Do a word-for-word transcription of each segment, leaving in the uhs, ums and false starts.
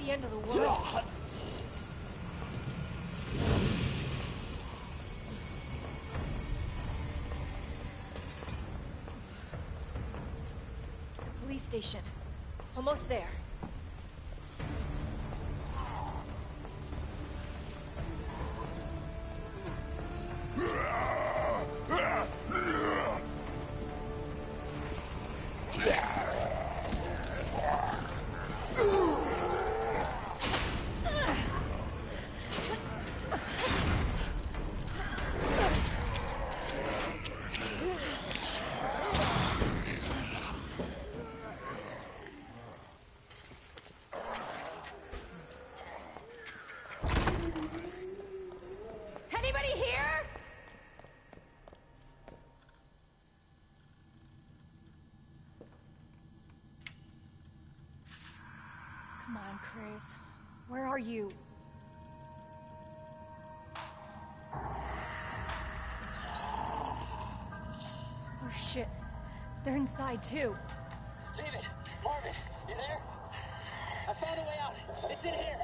the end of the world. Police station. Almost there. Come on, Chris. Where are you? Oh shit. They're inside too. David! Marvin! You there? I found a way out. It's in here.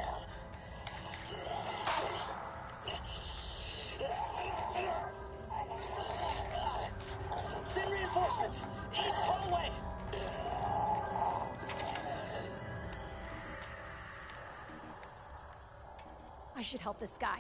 Send reinforcements! East hallway! I should help this guy.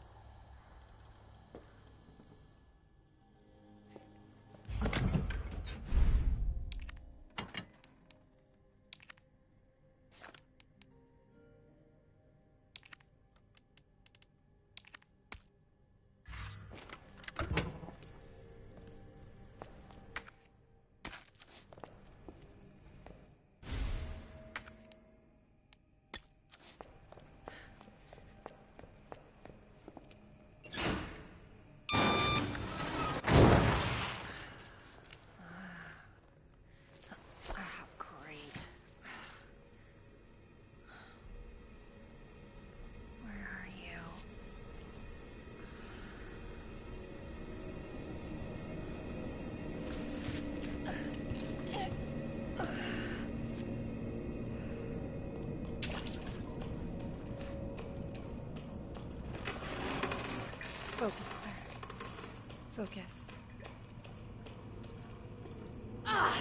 Focus, Claire. Focus. Ah!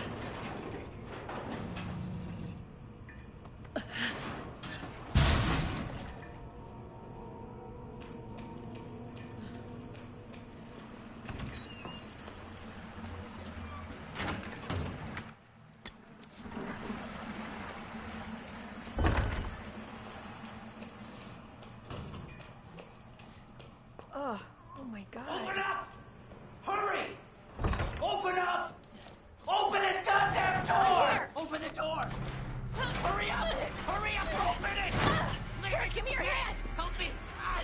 Oh, oh my God. Open up! Hurry! Open up! Open this goddamn door! Open the door! Hurry up! Hurry up! Open it! Claire, give me your hand! Help me!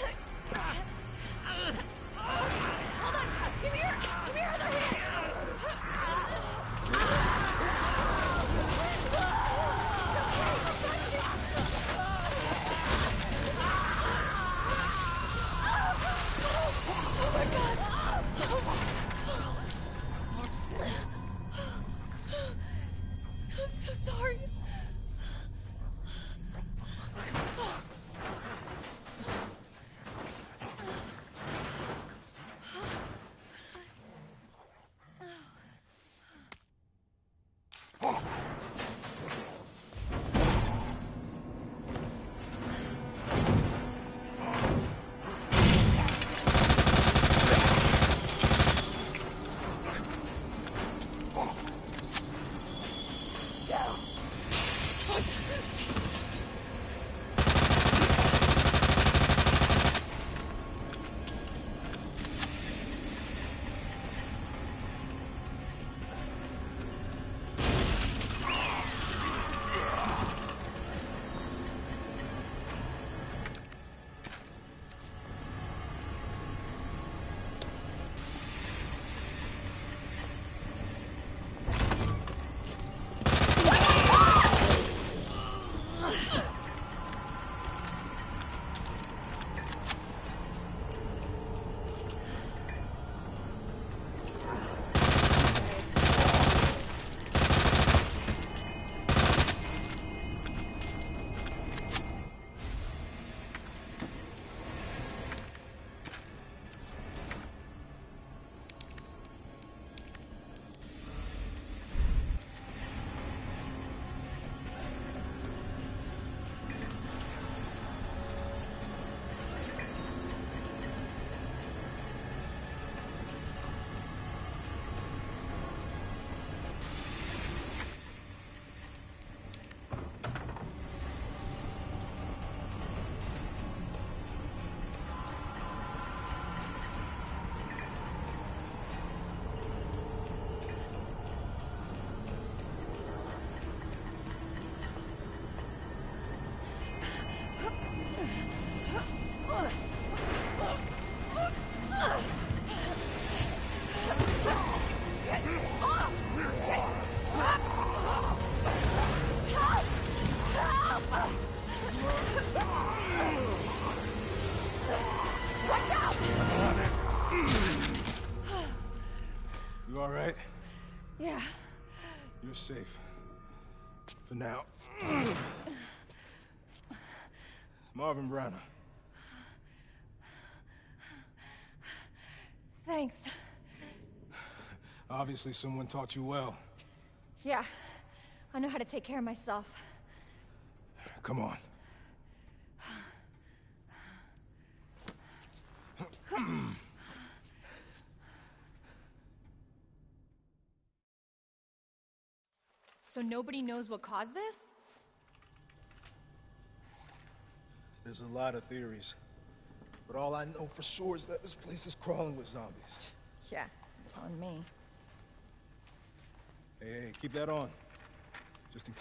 Hold on! Give me your, give me your other hand! Oh my God! I'm so sorry. For now. Marvin Branagh. Thanks. Obviously someone taught you well. Yeah, I know how to take care of myself. Come on. So nobody knows what caused this? There's a lot of theories. But all I know for sure is that this place is crawling with zombies. Yeah, you're telling me. Hey, hey, keep that on. Just in case.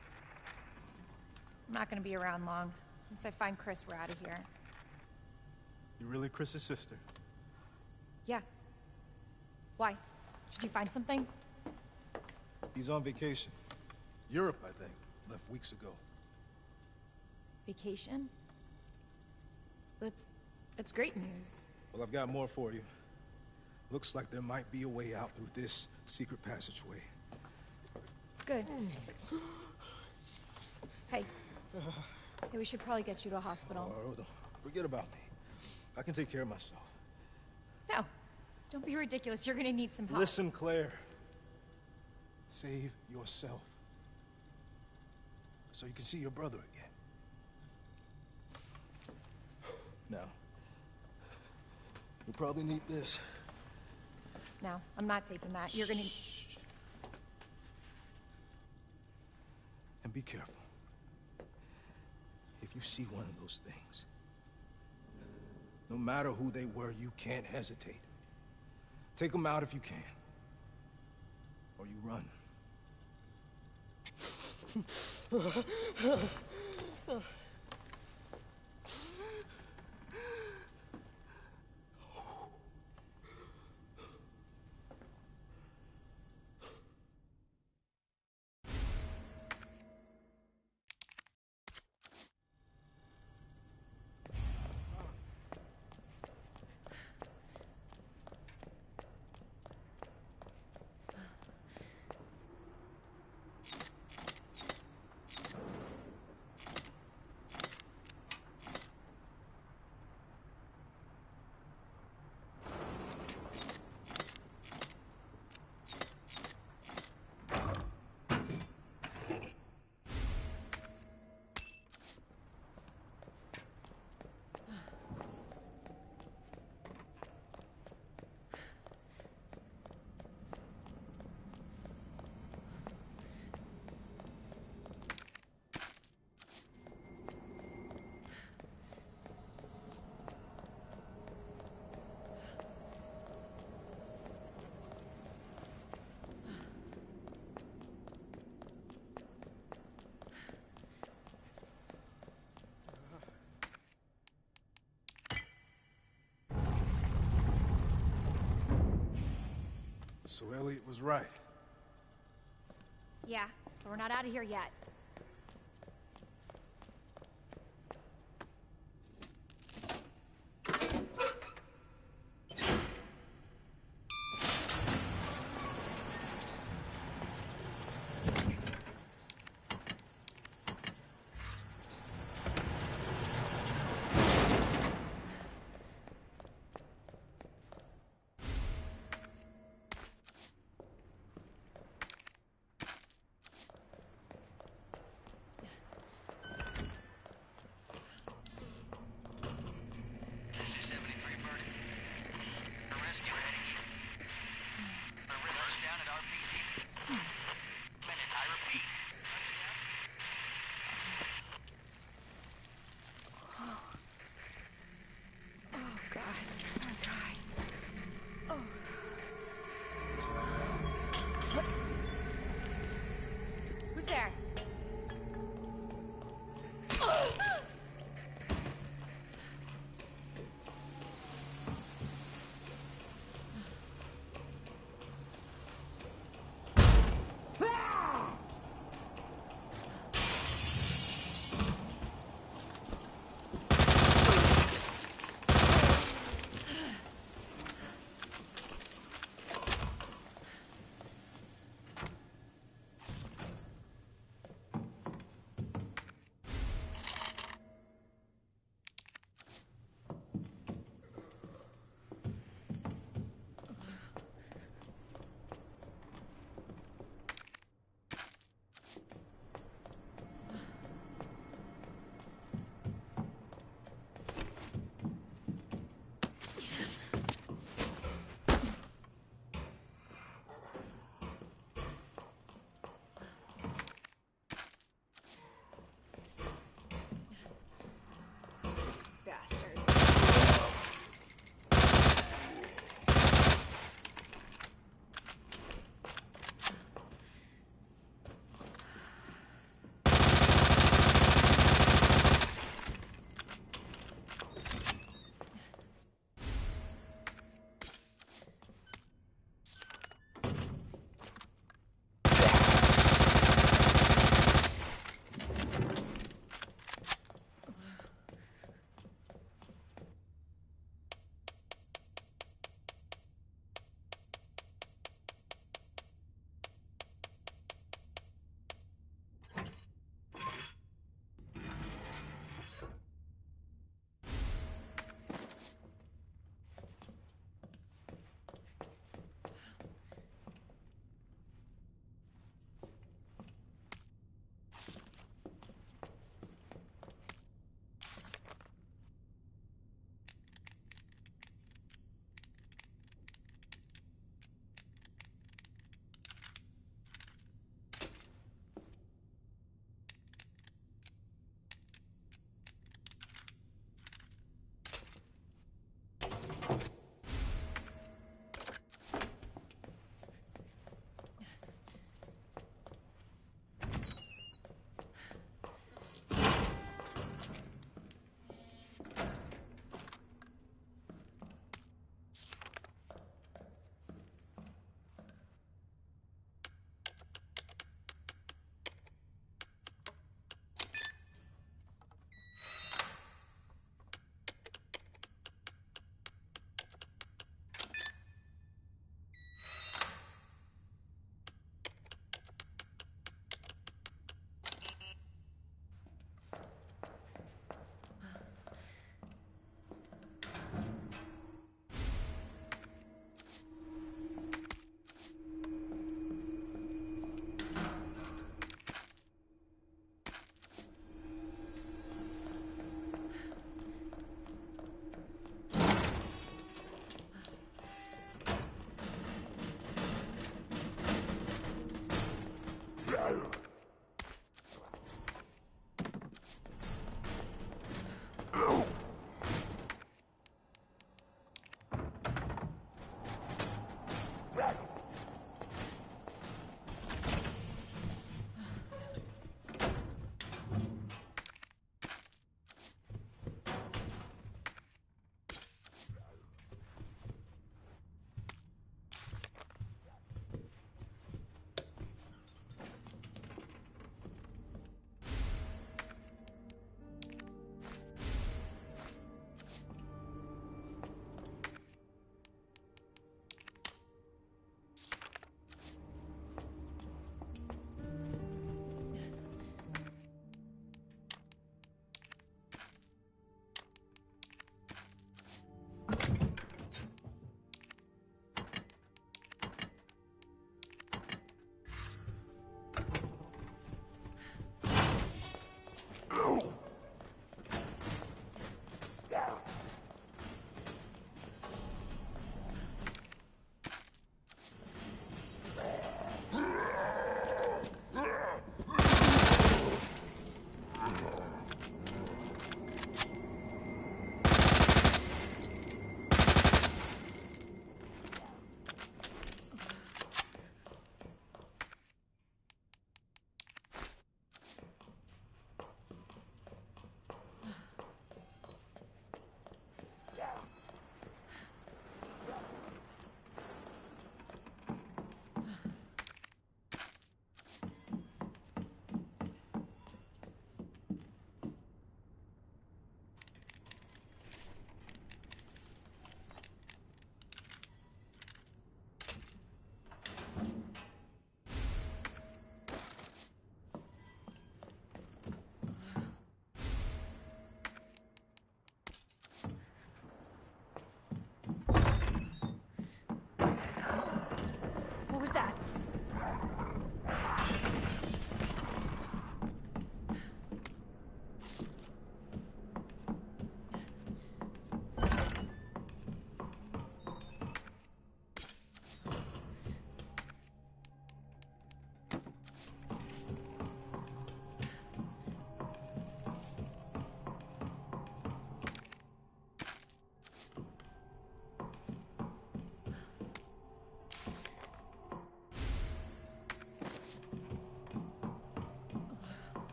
I'm not gonna be around long. Once I find Chris, we're out of here. You really Chris's sister? Yeah. Why? Did you find something? He's on vacation. Europe, I think. Left weeks ago. Vacation? That's... that's great news. Well, I've got more for you. Looks like there might be a way out through this secret passageway. Good. Hey. Hey, we should probably get you to a hospital. Oh, don't forget about me. I can take care of myself. No. Don't be ridiculous. You're gonna need some help. Listen, Claire. Save yourself. So you can see your brother again. Now, you'll probably need this. No, I'm not taking that. You're gonna... Shh. And be careful. If you see one of those things, no matter who they were, you can't hesitate. Take them out if you can. Or you run. So Elliot was right. Yeah, but we're not out of here yet.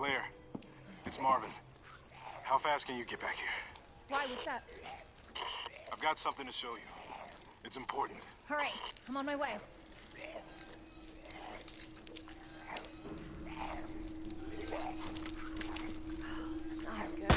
Claire, it's Marvin. How fast can you get back here? Why? What's up? I've got something to show you. It's important. Hurry. I'm on my way. Not good.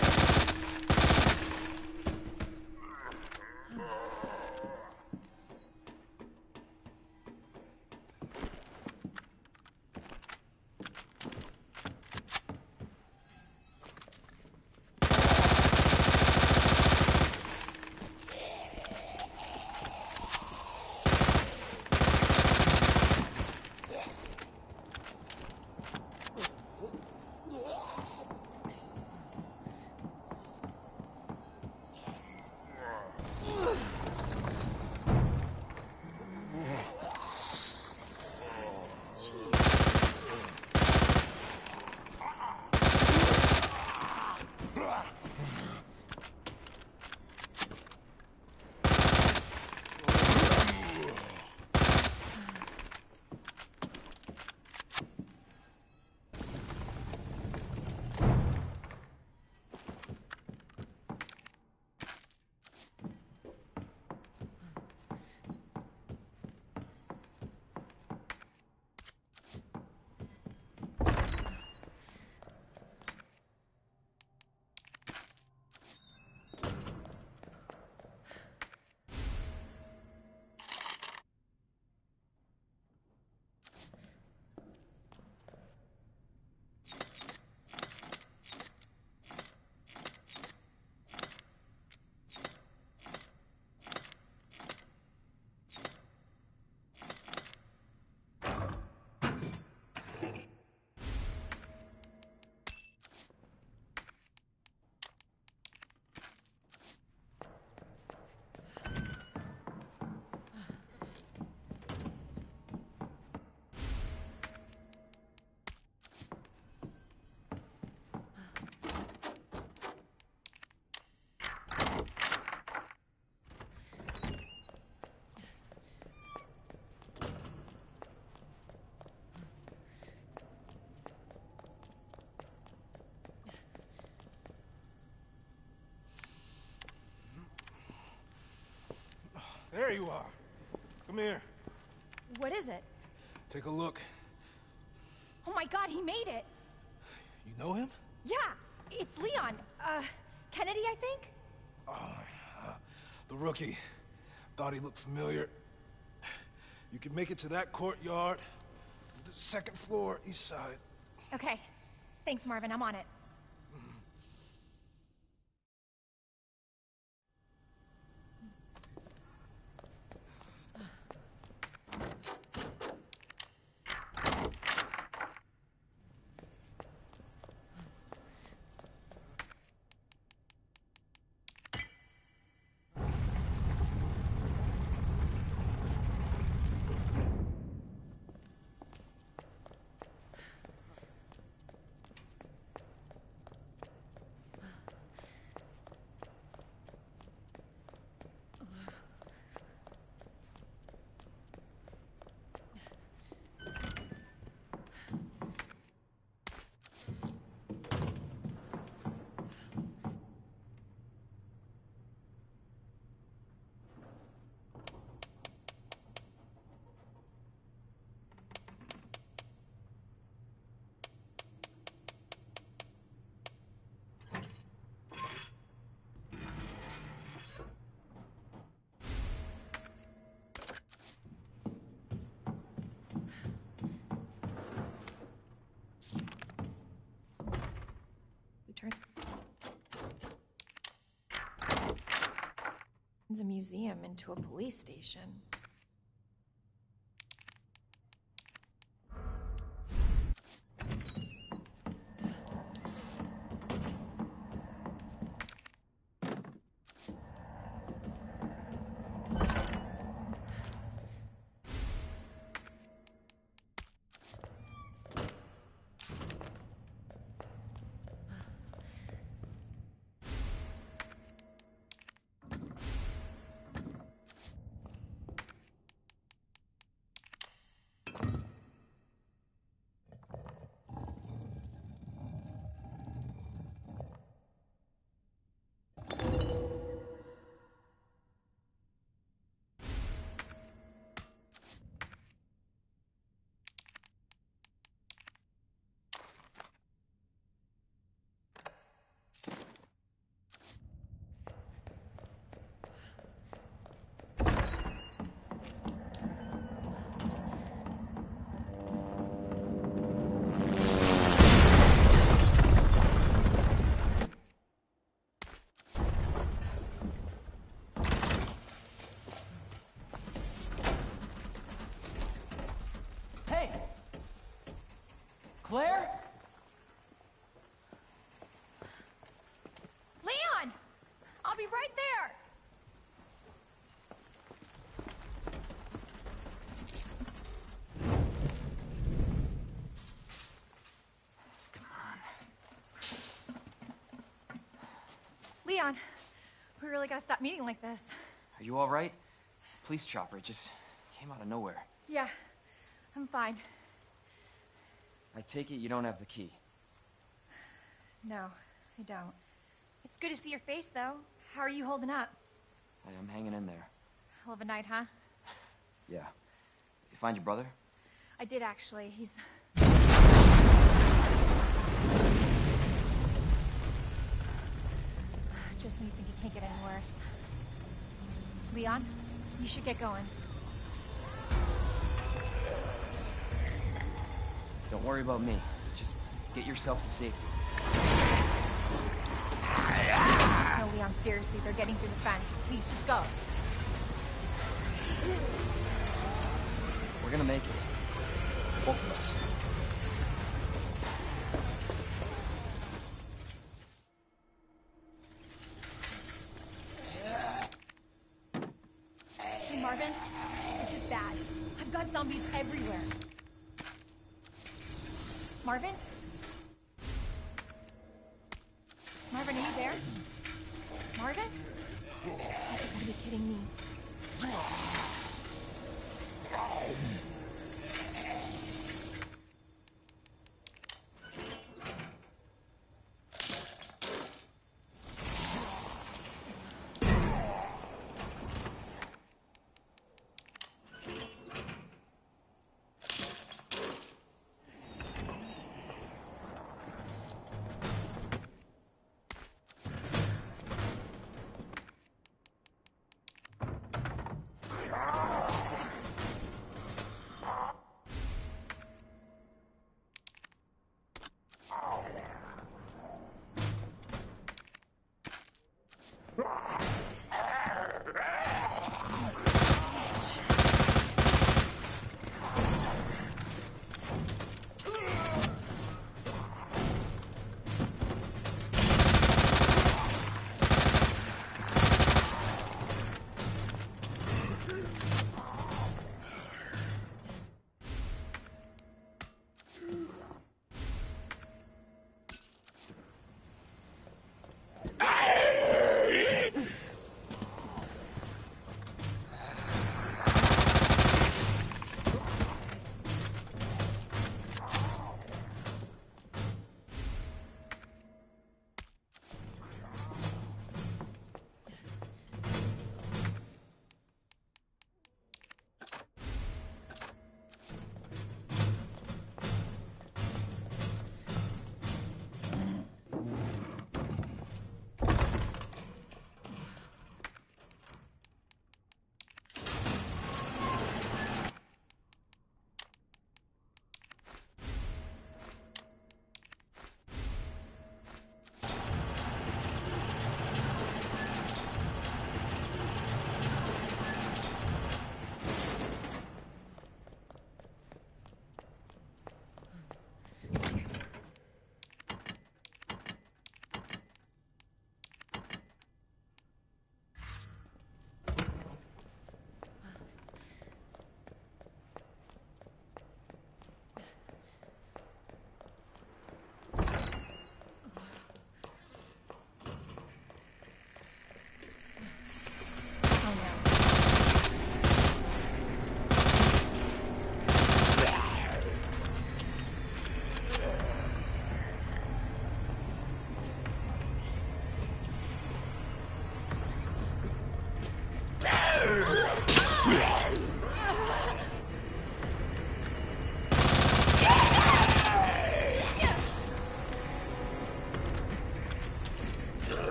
There you are. Come here. What is it? Take a look. Oh my god, he made it! You know him? Yeah, it's Leon. Uh, Kennedy, I think? Oh, uh, the rookie. Thought he looked familiar. You can make it to that courtyard. The second floor, east side. Okay. Thanks, Marvin. I'm on it. Turn. It's a museum into a police station. Claire? Leon! I'll be right there! Leon, we really gotta stop meeting like this. Are you all right? Police chopper, it just came out of nowhere. Yeah, I'm fine. I take it you don't have the key. No, I don't. It's good to see your face, though. How are you holding up? I- I'm hanging in there. Hell of a night, huh? Yeah. You find your brother? I did, actually. He's... Just when you think it can't get any worse. Leon, you should get going. Don't worry about me. Just get yourself to safety. No, Leon, seriously, they're getting to the fence. Please, just go. We're gonna make it. Both of us. Hey, Marvin, this is bad. I've got zombies everywhere. Marvin? Marvin, are you there? Marvin? You gotta be kidding me.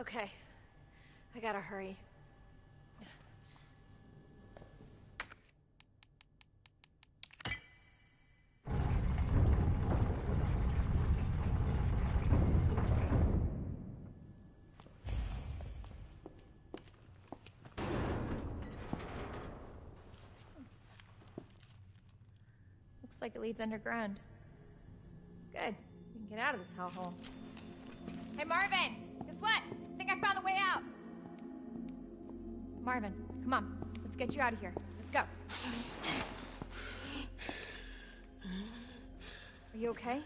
Okay. I gotta hurry. Looks like it leads underground. Good. We can get out of this hellhole. Hey, Marvin! Guess what? I think I found the way out! Marvin, come on. Let's get you out of here. Let's go. Are you okay?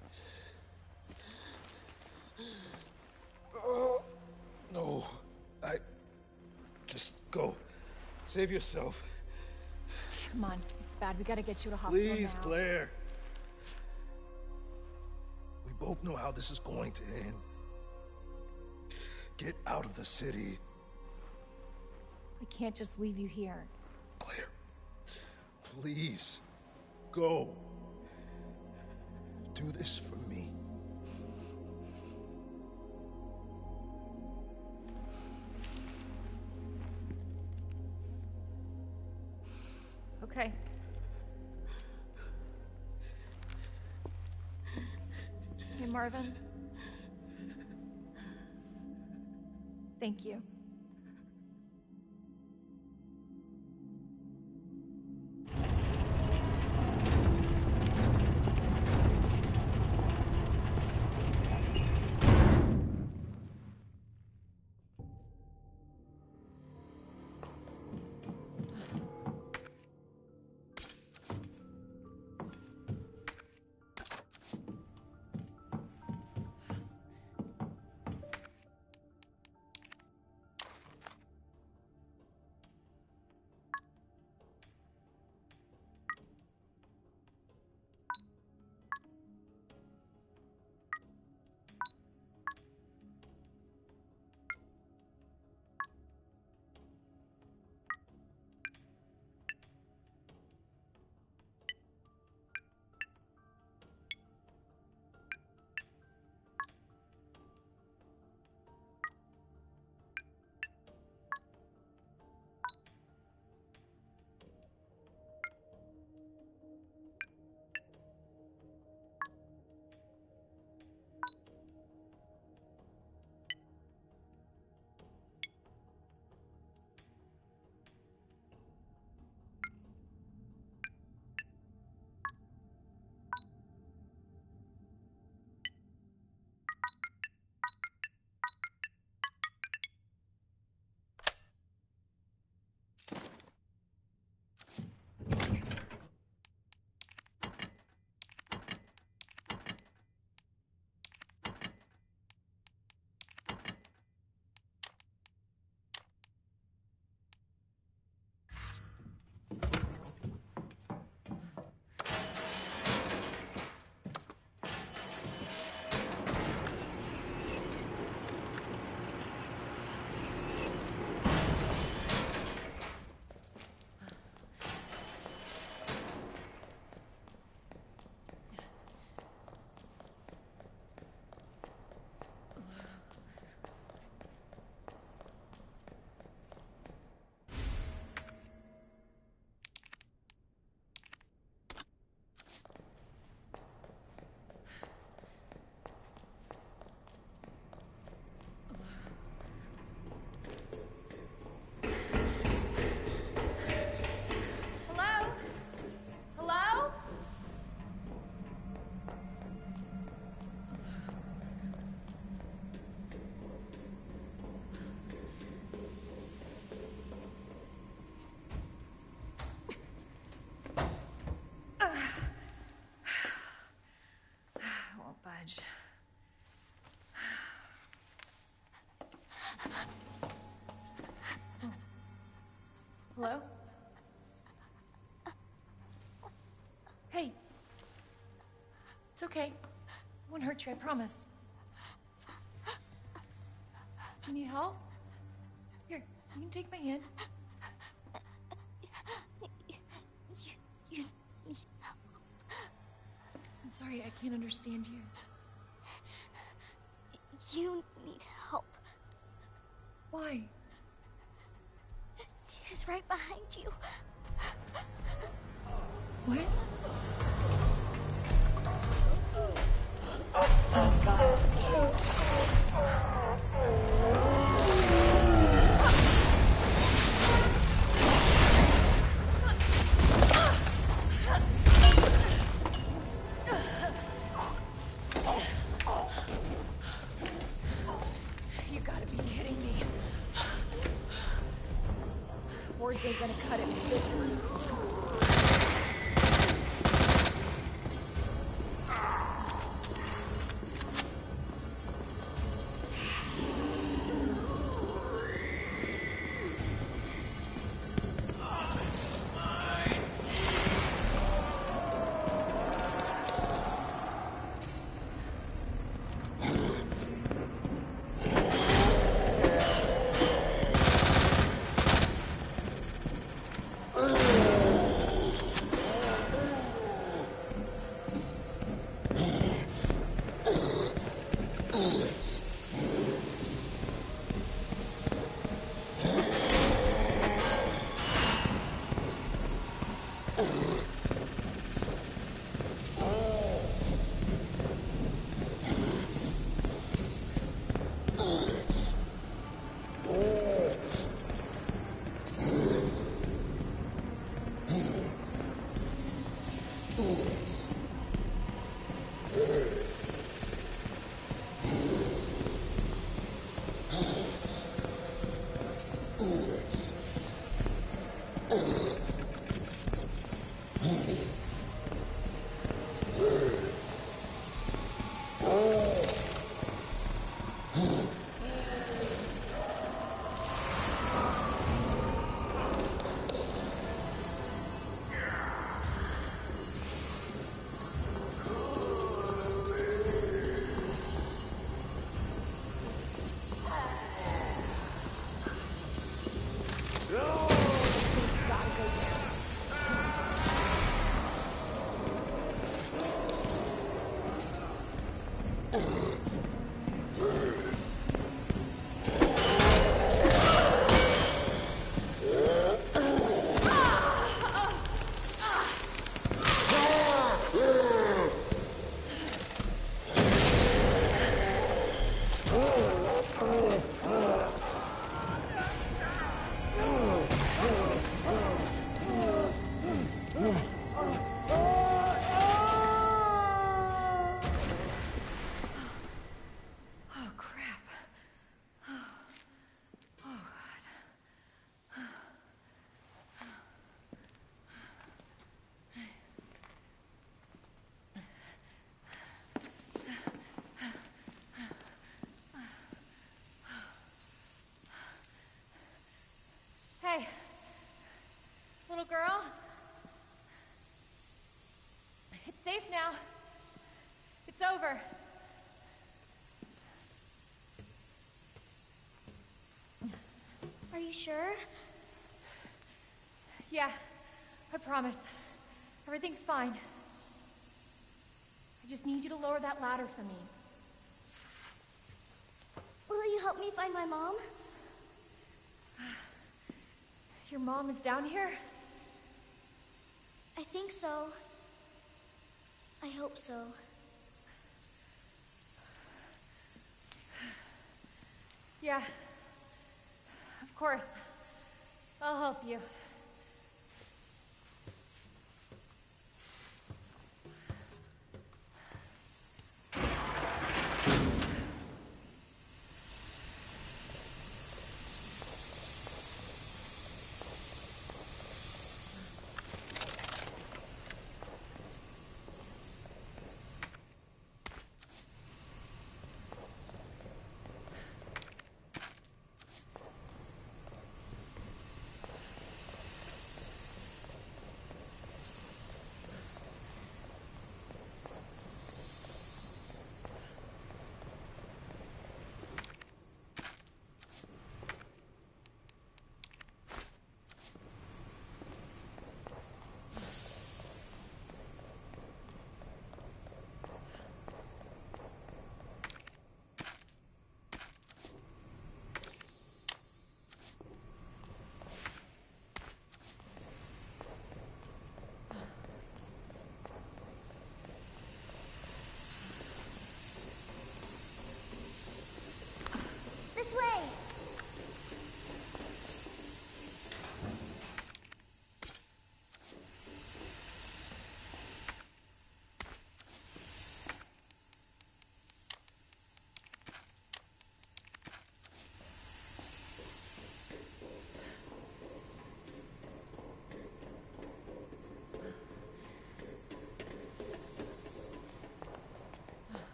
Oh, no. I... Just go. Save yourself. Come on. It's bad. We gotta get you to hospital Please, now. Claire. We both know how this is going to end. Get out of the city. I can't just leave you here. Claire, please, go. Do this for me. Okay. Hey, Marvin. Thank you. Budge. Oh. Hello? Hey. It's okay. I won't hurt you, I promise. Do you need help? Here, you can take my hand. You, you need help. I'm sorry, I can't understand you. You need help. Why? He's right behind you. What? You gotta be kidding me. Words ain't gonna cut it with this one. Hey, little girl. It's safe now. It's over. Are you sure? Yeah, I promise. Everything's fine. I just need you to lower that ladder for me. Will you help me find my mom? Your mom is down here? I think so. I hope so. Yeah. Of course. I'll help you.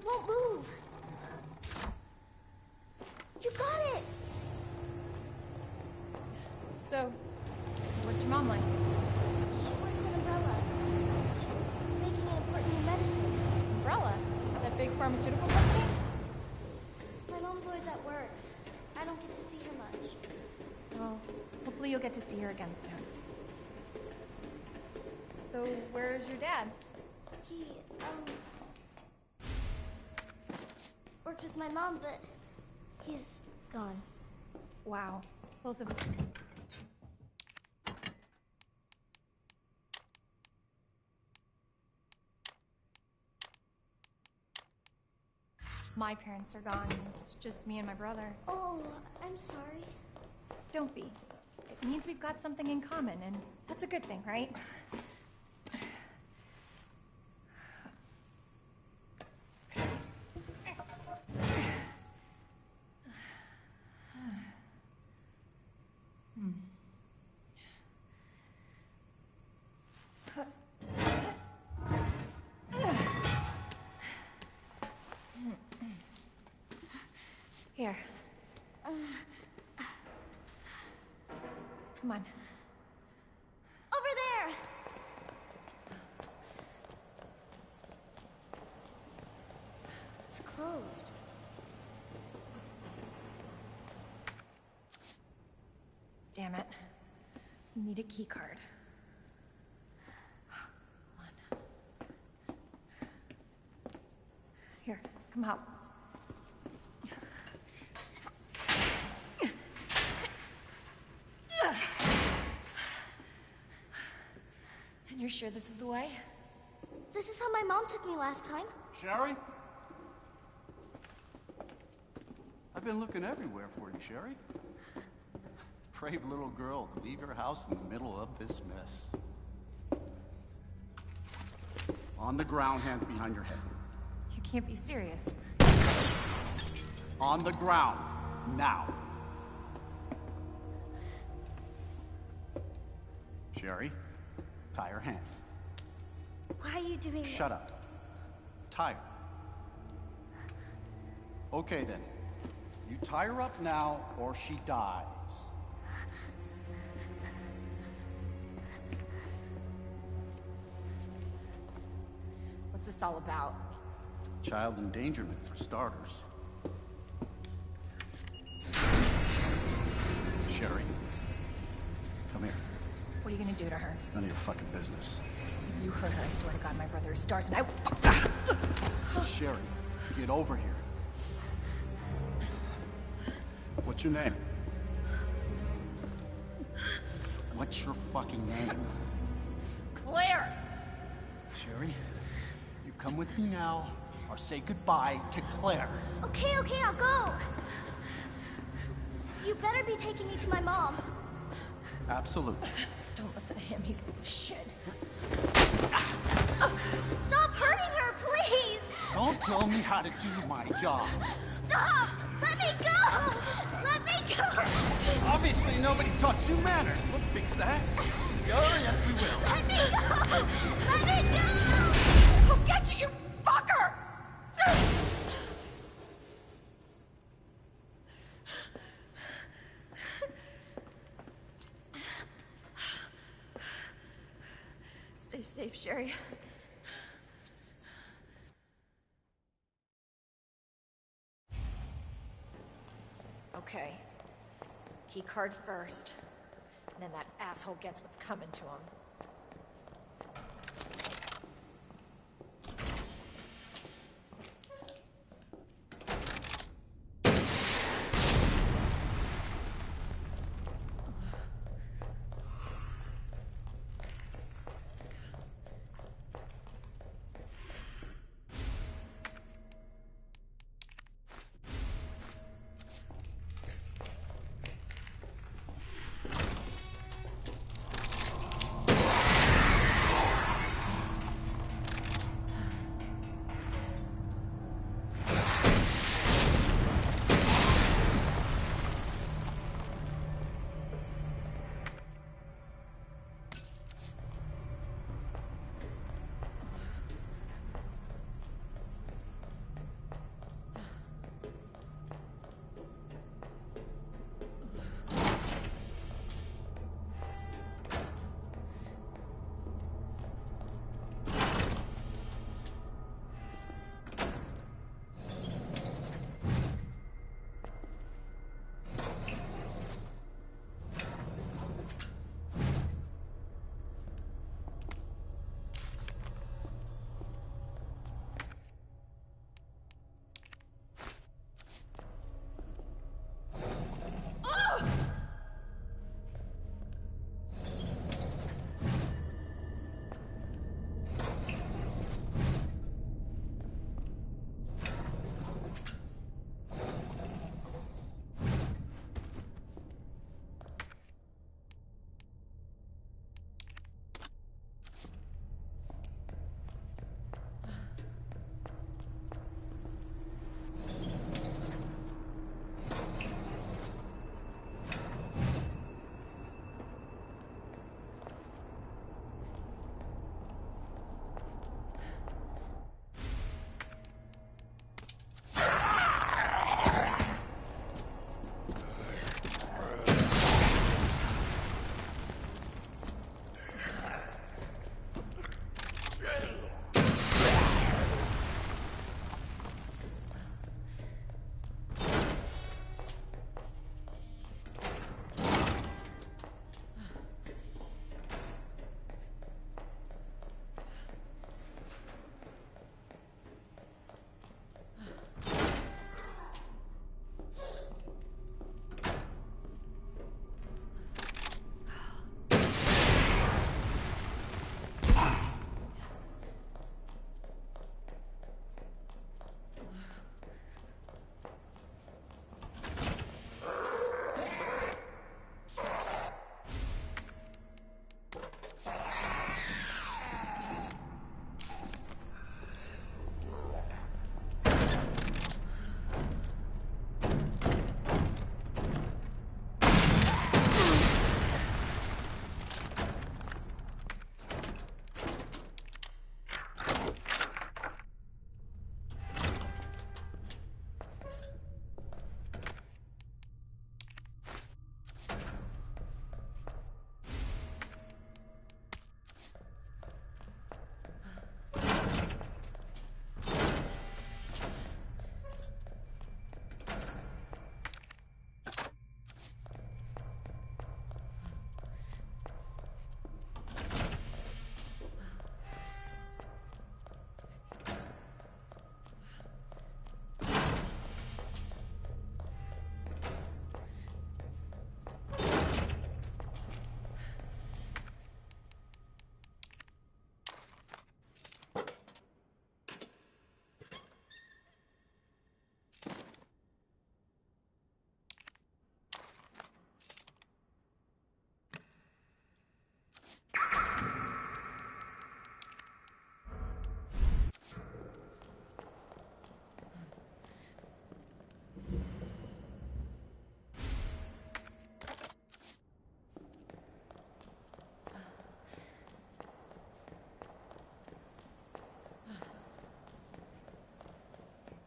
won't move. You got it! So, what's your mom like? She works at Umbrella. She's making an important new medicine. Umbrella? That big pharmaceutical company? My mom's always at work. I don't get to see her much. Well, hopefully you'll get to see her again soon. So, where's your dad? He, um... worked with my mom, but he's gone. Wow. Both of them. My parents are gone. It's just me and my brother. Oh, I'm sorry. Don't be. It means we've got something in common, and that's a good thing, right? Here. Come on. Over there! It's closed. Damn it. We need a key card. Hold on. Here, come out. And you're sure this is the way? This is how my mom took me last time. Sherry? I've been looking everywhere for you, Sherry. Brave little girl to leave your house in the middle of this mess. On the ground, hands behind your head. You can't be serious. On the ground, now. Sherry, tie her hands. Why are you doing Shut this? up. Tie her. Okay then. You tie her up now, or she dies. What's this all about? Child endangerment, for starters. Sherry, come here. What are you gonna do to her? None of your fucking business. If you hurt her, I swear to God, my brother is stars and I... Sherry, get over here. What's your name? What's your fucking name? Claire! Sherry, you come with me now, or say goodbye to Claire. Okay, okay, I'll go. You better be taking me to my mom. Absolutely. Don't listen to him, he's full of shit. Stop hurting her, please! Don't tell me how to do my job. Stop! Let me go! Let me go! Obviously, nobody taught you manners. We'll fix that. Oh, yes, we will. Let me go! Let me go! I'll get you, you fucker! Stay safe, Sherry. Okay. Key card first. And then that asshole gets what's coming to him.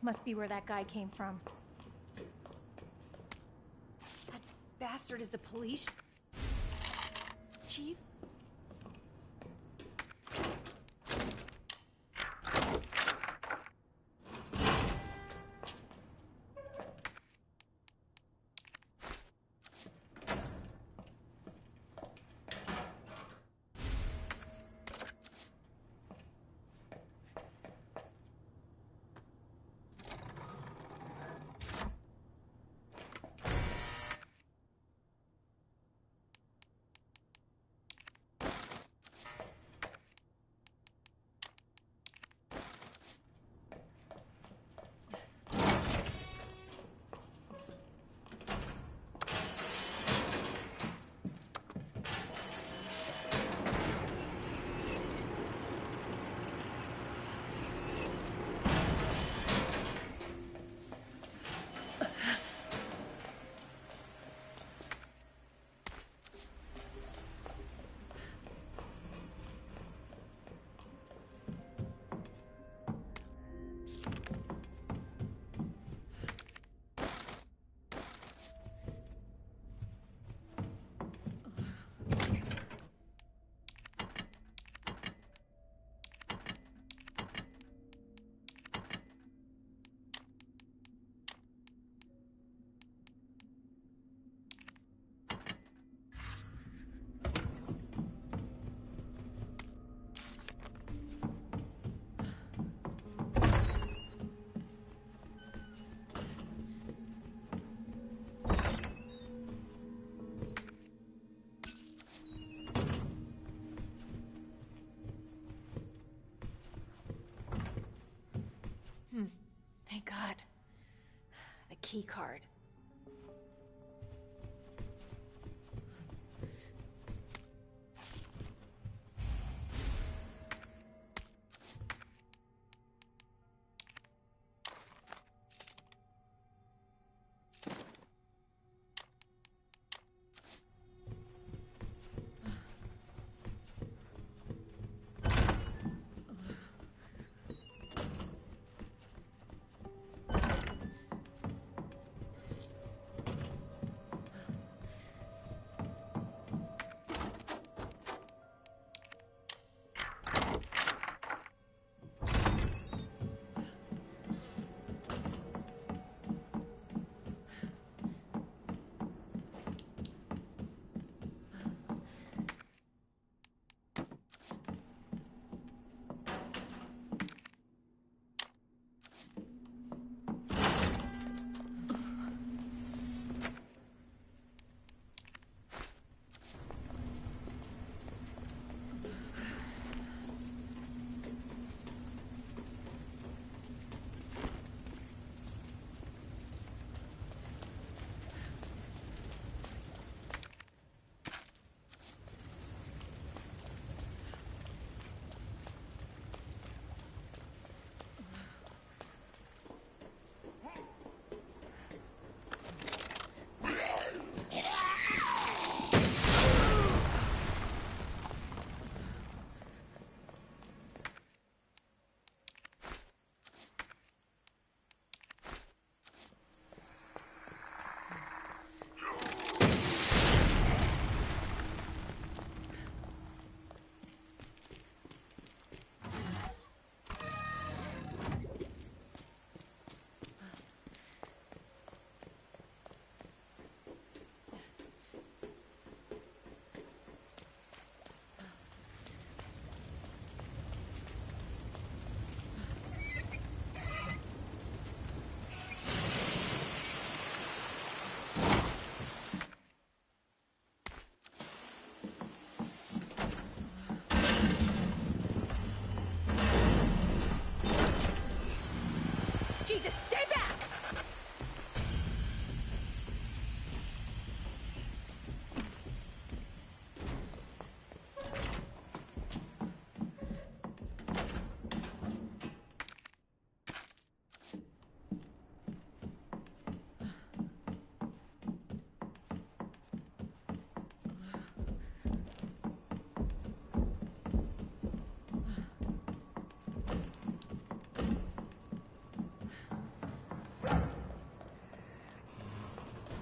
must be where that guy came from. That bastard is the police chief? Thank God. The key card.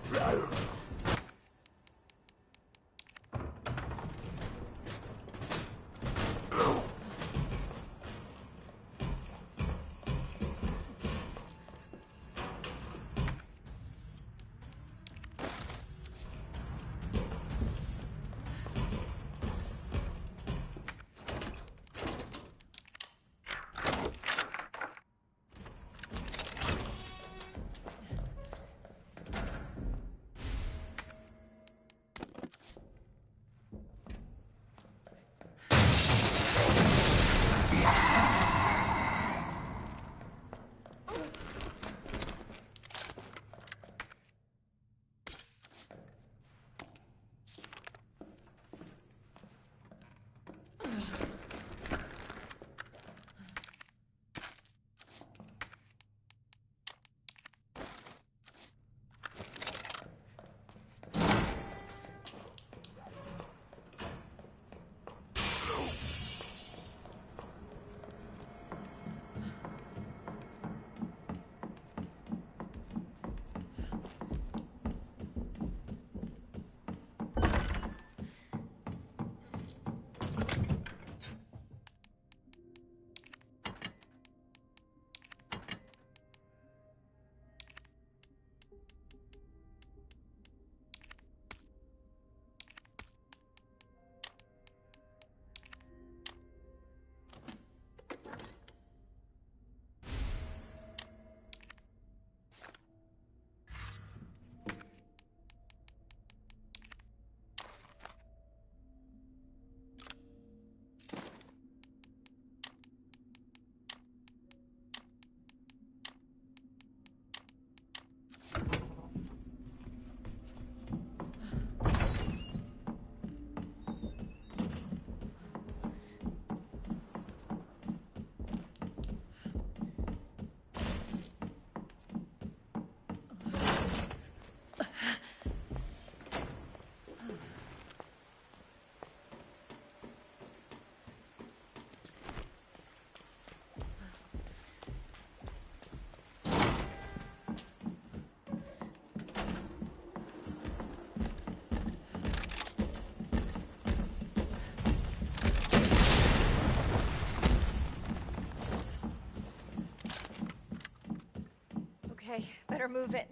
Okay, better move it.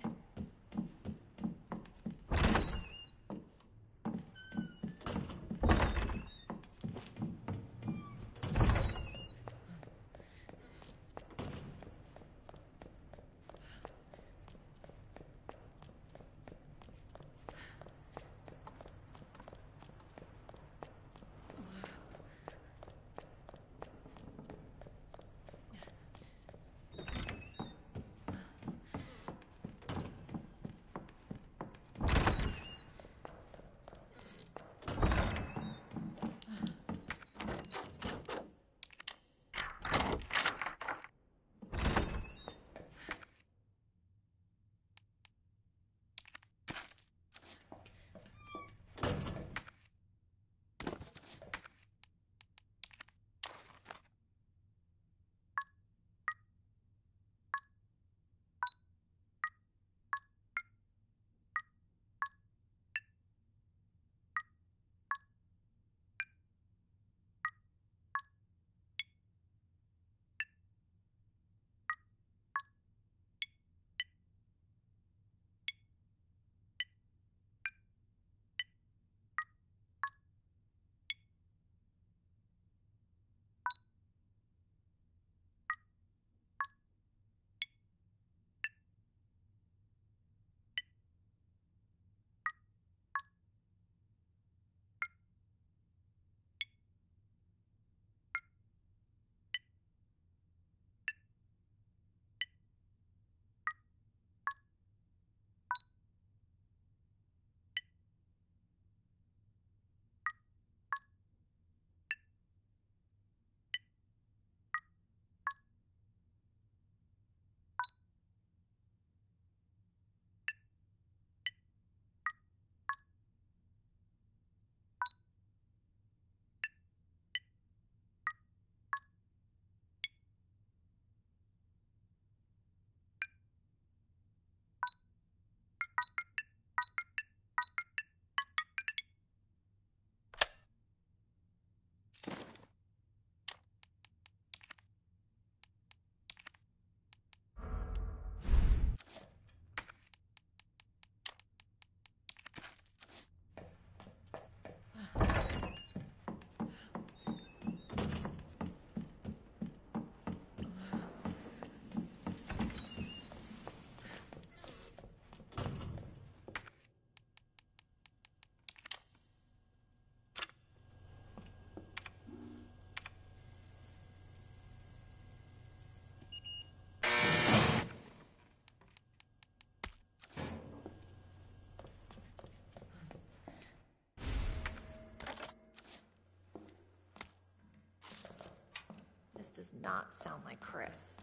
not sound like Chris.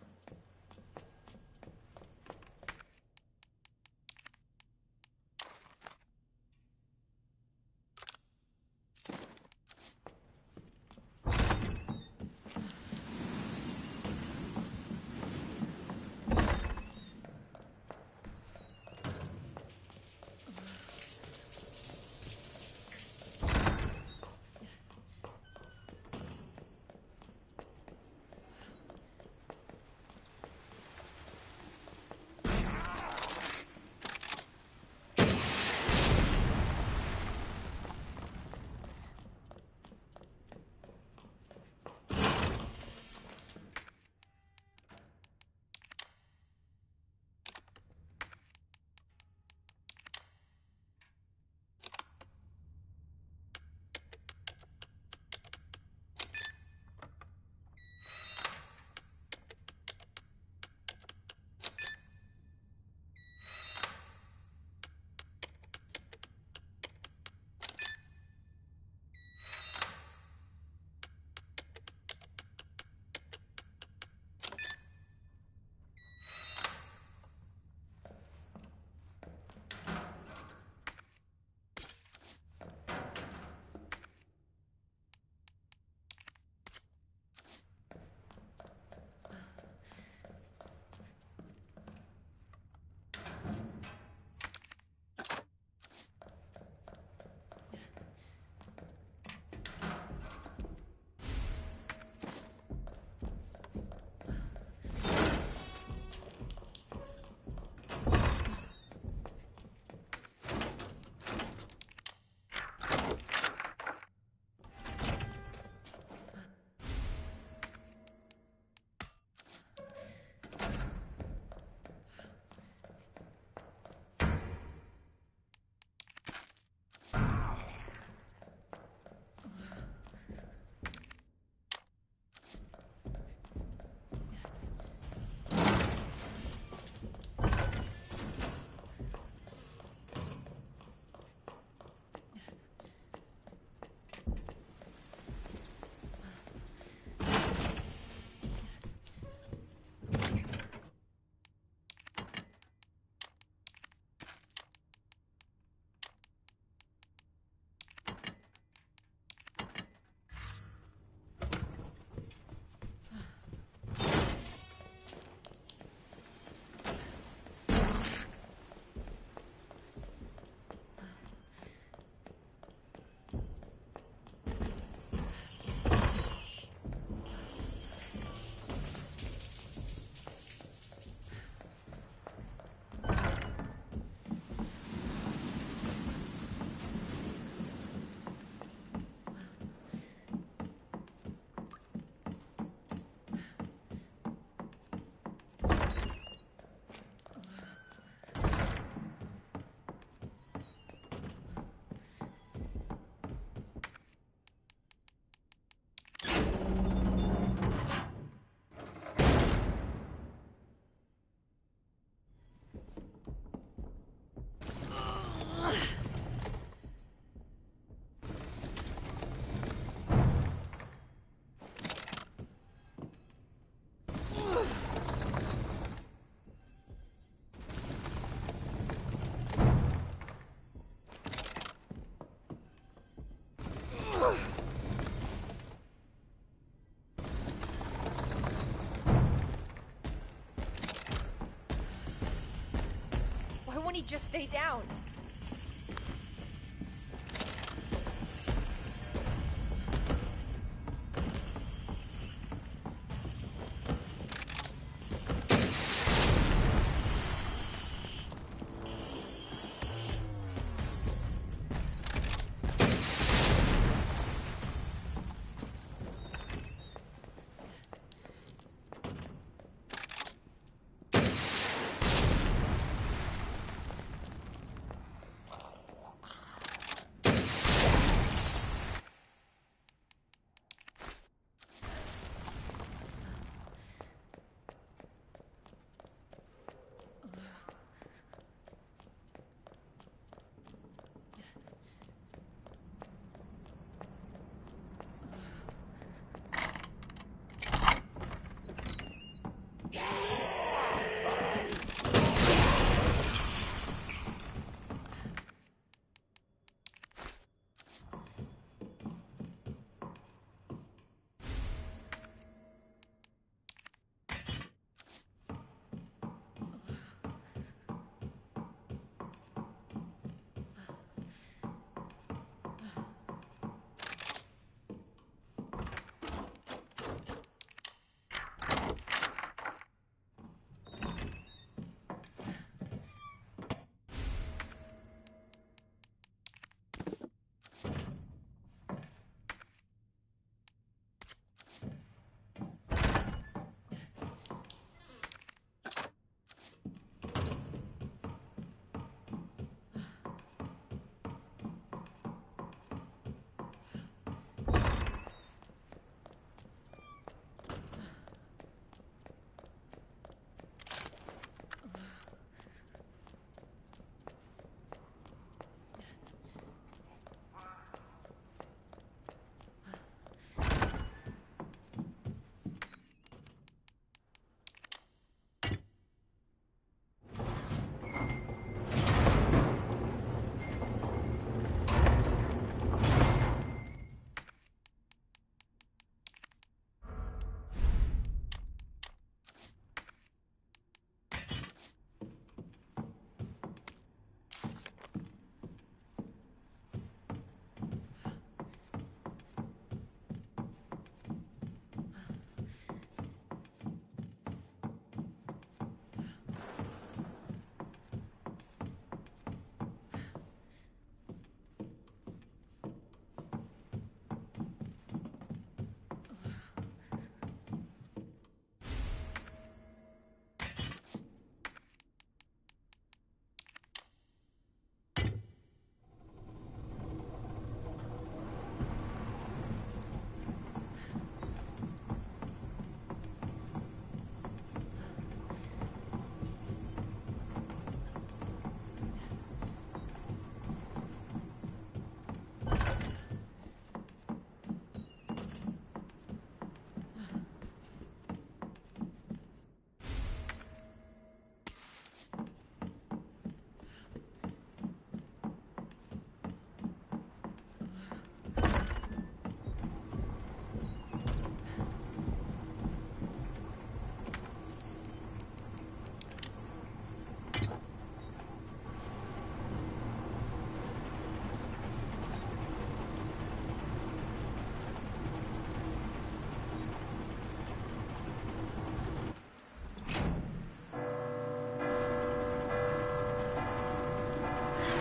Won't he just stay down?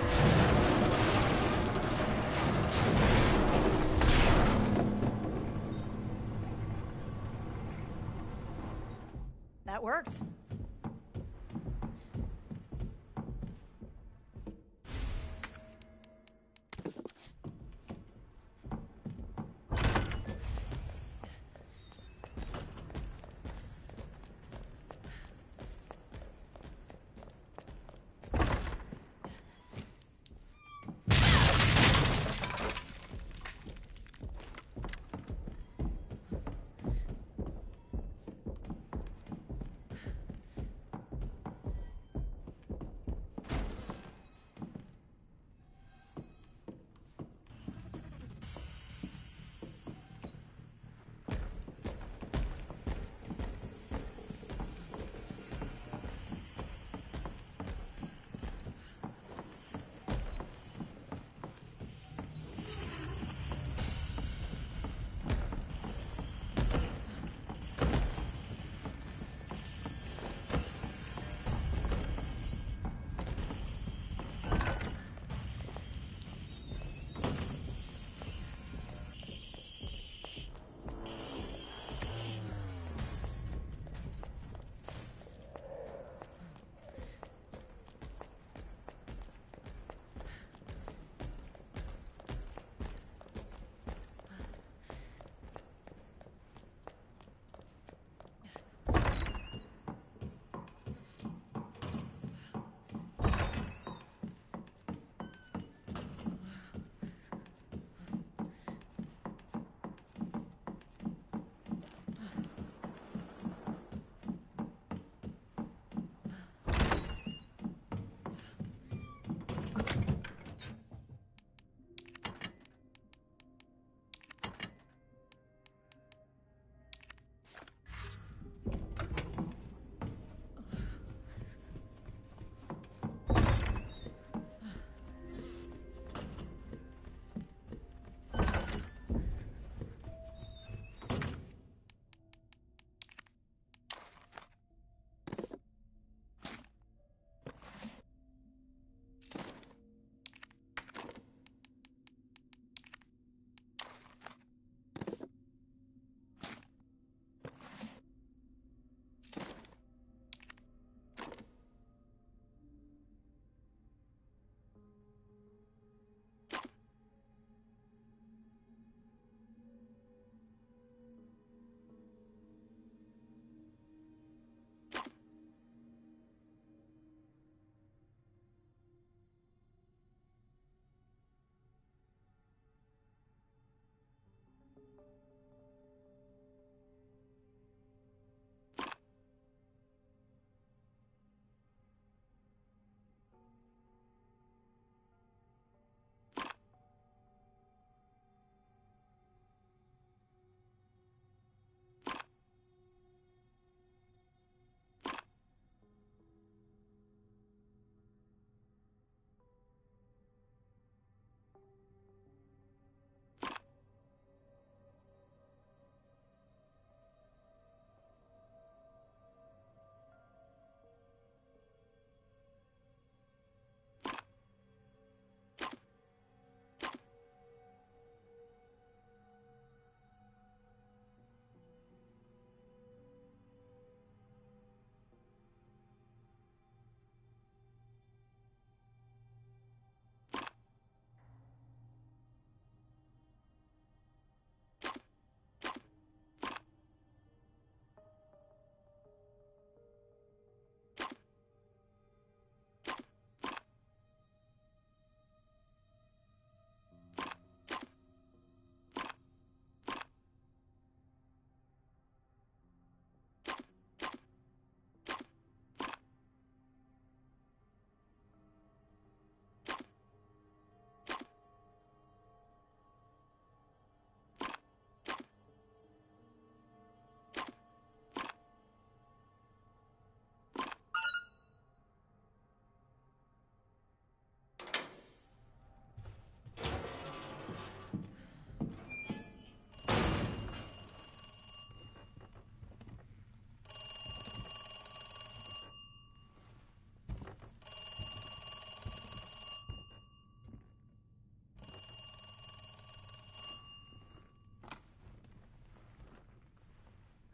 That worked.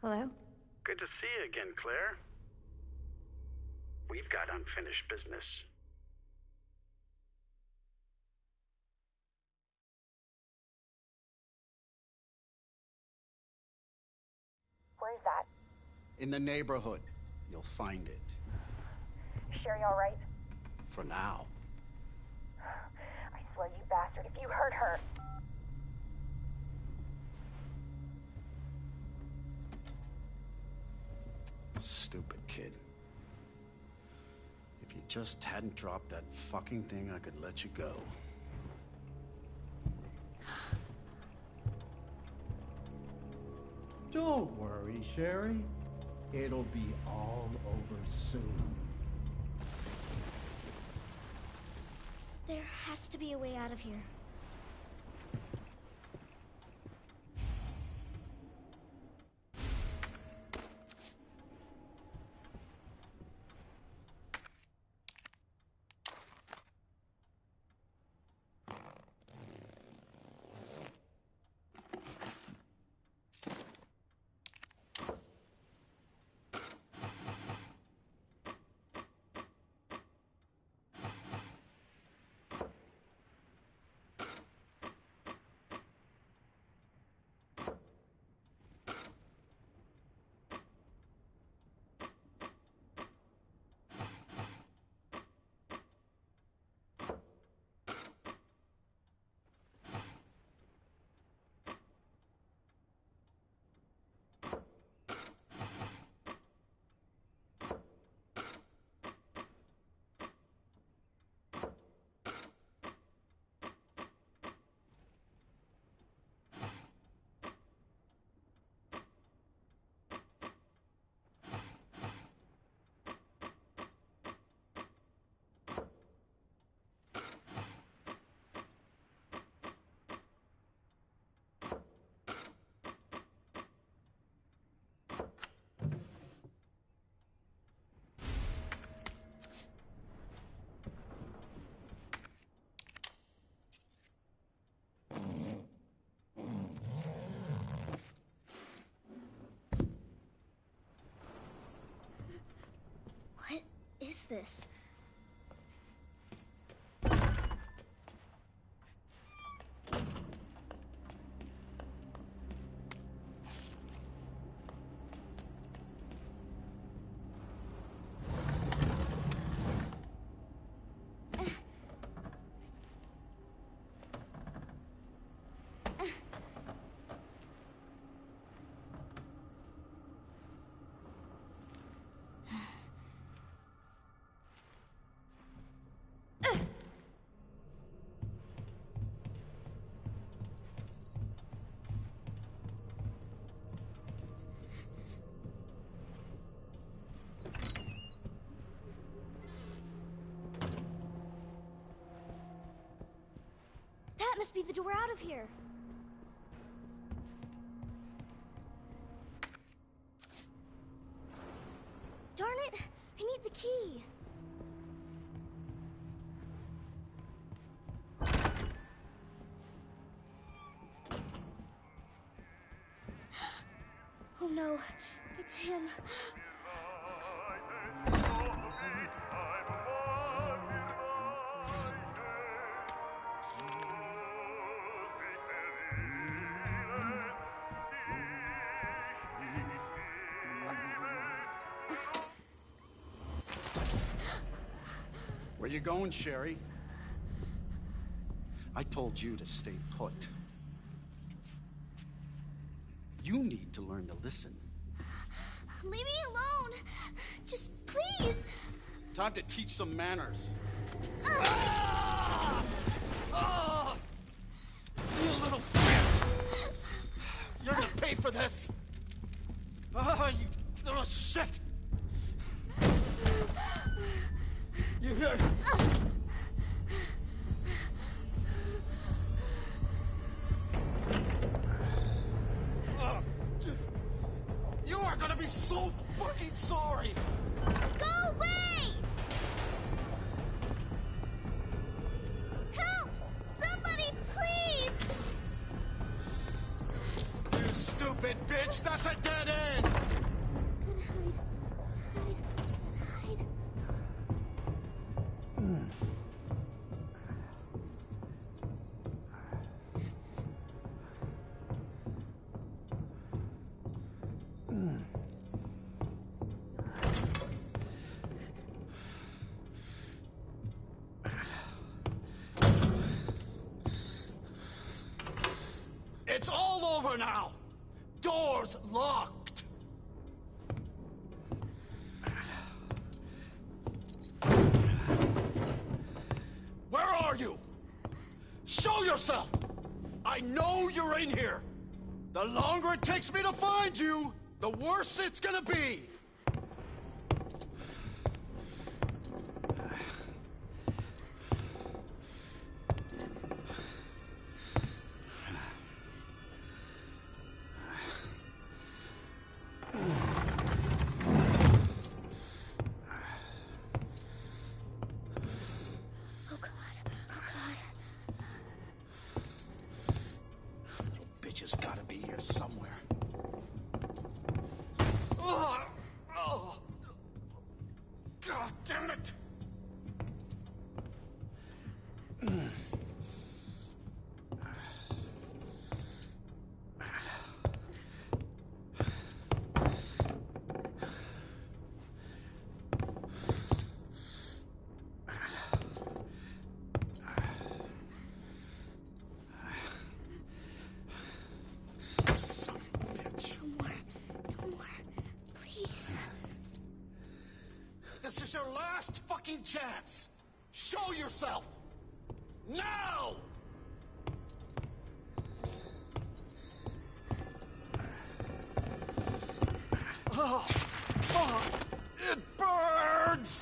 Hello? Good to see you again, Claire. We've got unfinished business. Where's that? In the neighborhood. You'll find it. Sherry all right? For now. I swear, you bastard, if you hurt her... Stupid kid. If you just hadn't dropped that fucking thing, I could let you go. Don't worry, Sherry. It'll be all over soon. There has to be a way out of here. What is this? That must be the door out of here. Darn it! I need the key. Oh no, it's him. Where you going, Sherry? I told you to stay put. You need to learn to listen. Leave me alone. Just please. Time to teach some manners. Uh. Ah! Ah! You little bitch! You're gonna pay for this! Ah, you little shit! You hear? Uh. You are gonna be so fucking sorry! Go away! Help! Somebody, please! You stupid bitch! That's a dead end! for now. Doors locked. Where are you? Show yourself! I know you're in here. The longer it takes me to find you, the worse it's gonna be. Bitch has gotta be here somewhere. Oh, oh. God damn it! This is your last fucking chance! Show yourself! Now! Oh, oh, it burns!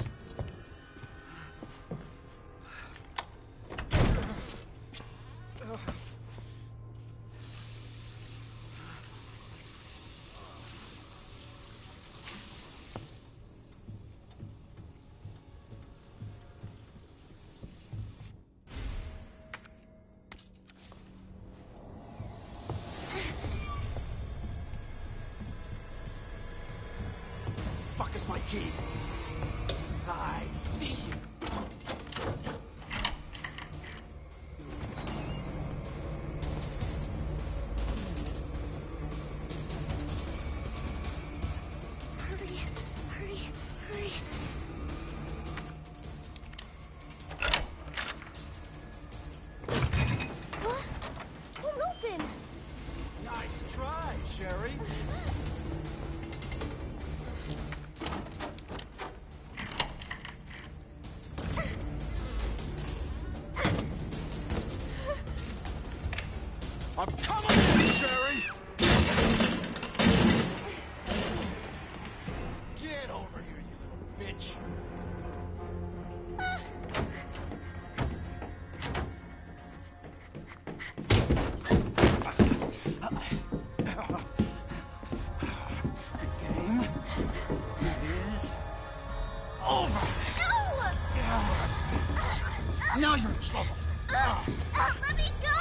Fuck is my key? I see you. Hurry, hurry, hurry. What? Won't open. Nice try, Sherry. I'm coming in, Sherry! Get over here, you little bitch! Good game. It is over. No! Now you're in trouble. Uh, uh, let me go!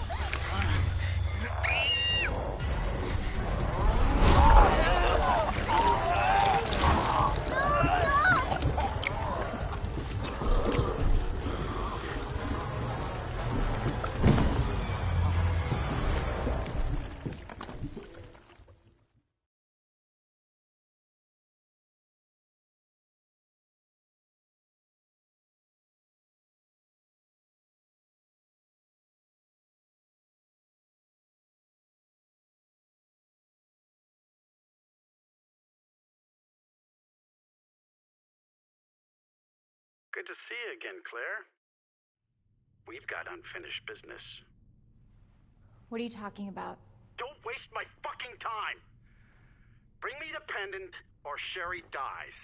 Good to see you again, Claire. We've got unfinished business. What are you talking about? Don't waste my fucking time! Bring me the pendant, or Sherry dies.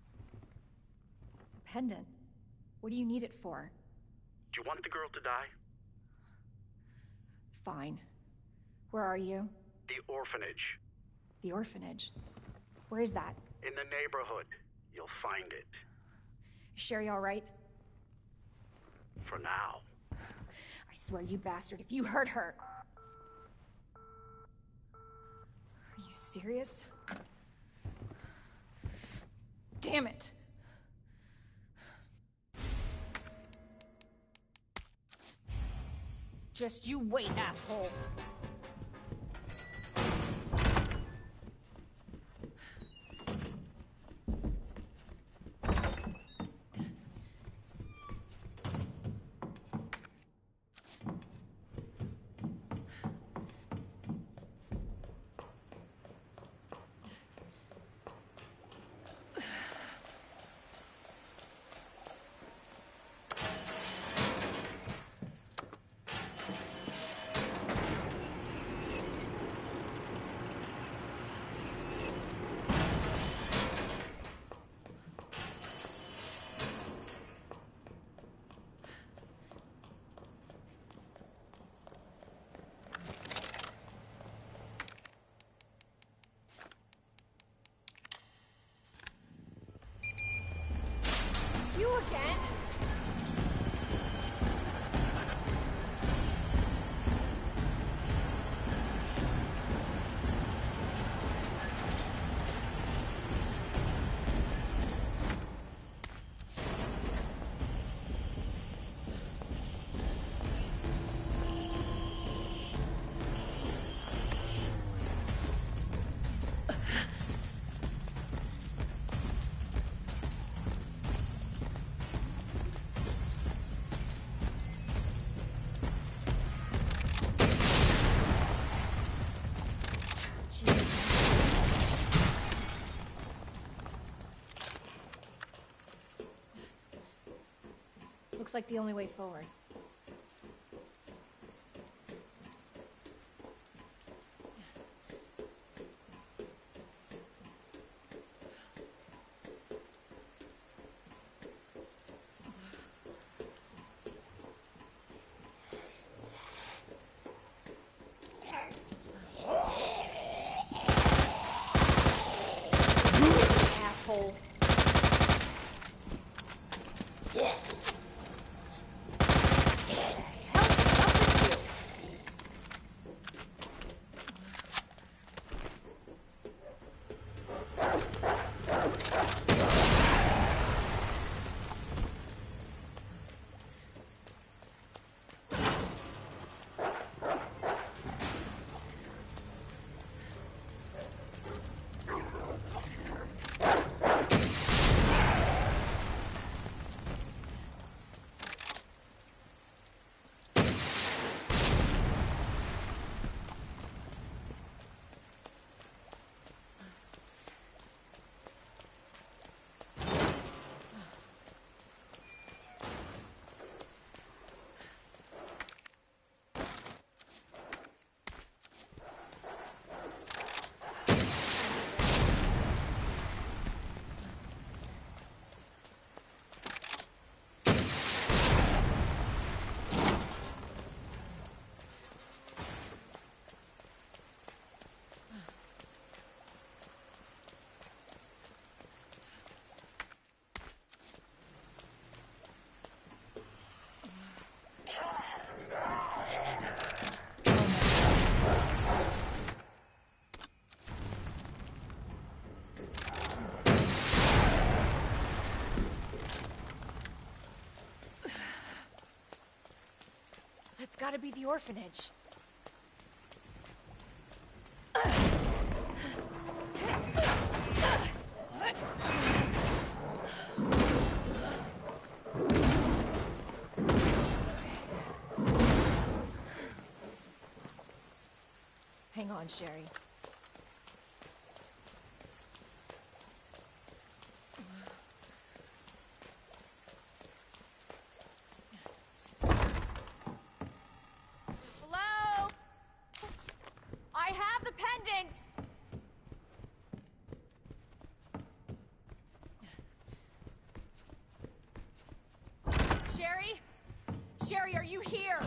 Pendant? What do you need it for? Do you want the girl to die? Fine. Where are you? The orphanage. The orphanage? Where is that? In the neighborhood. You'll find it. Is Sherry all right? For now. I swear, you bastard, if you hurt her... Are you serious? Damn it! Just you wait, asshole! Looks like the only way forward. Asshole. It's gotta be the orphanage. Hang on, Sherry. Hello? I have the pendant! Sherry? Sherry, are you here?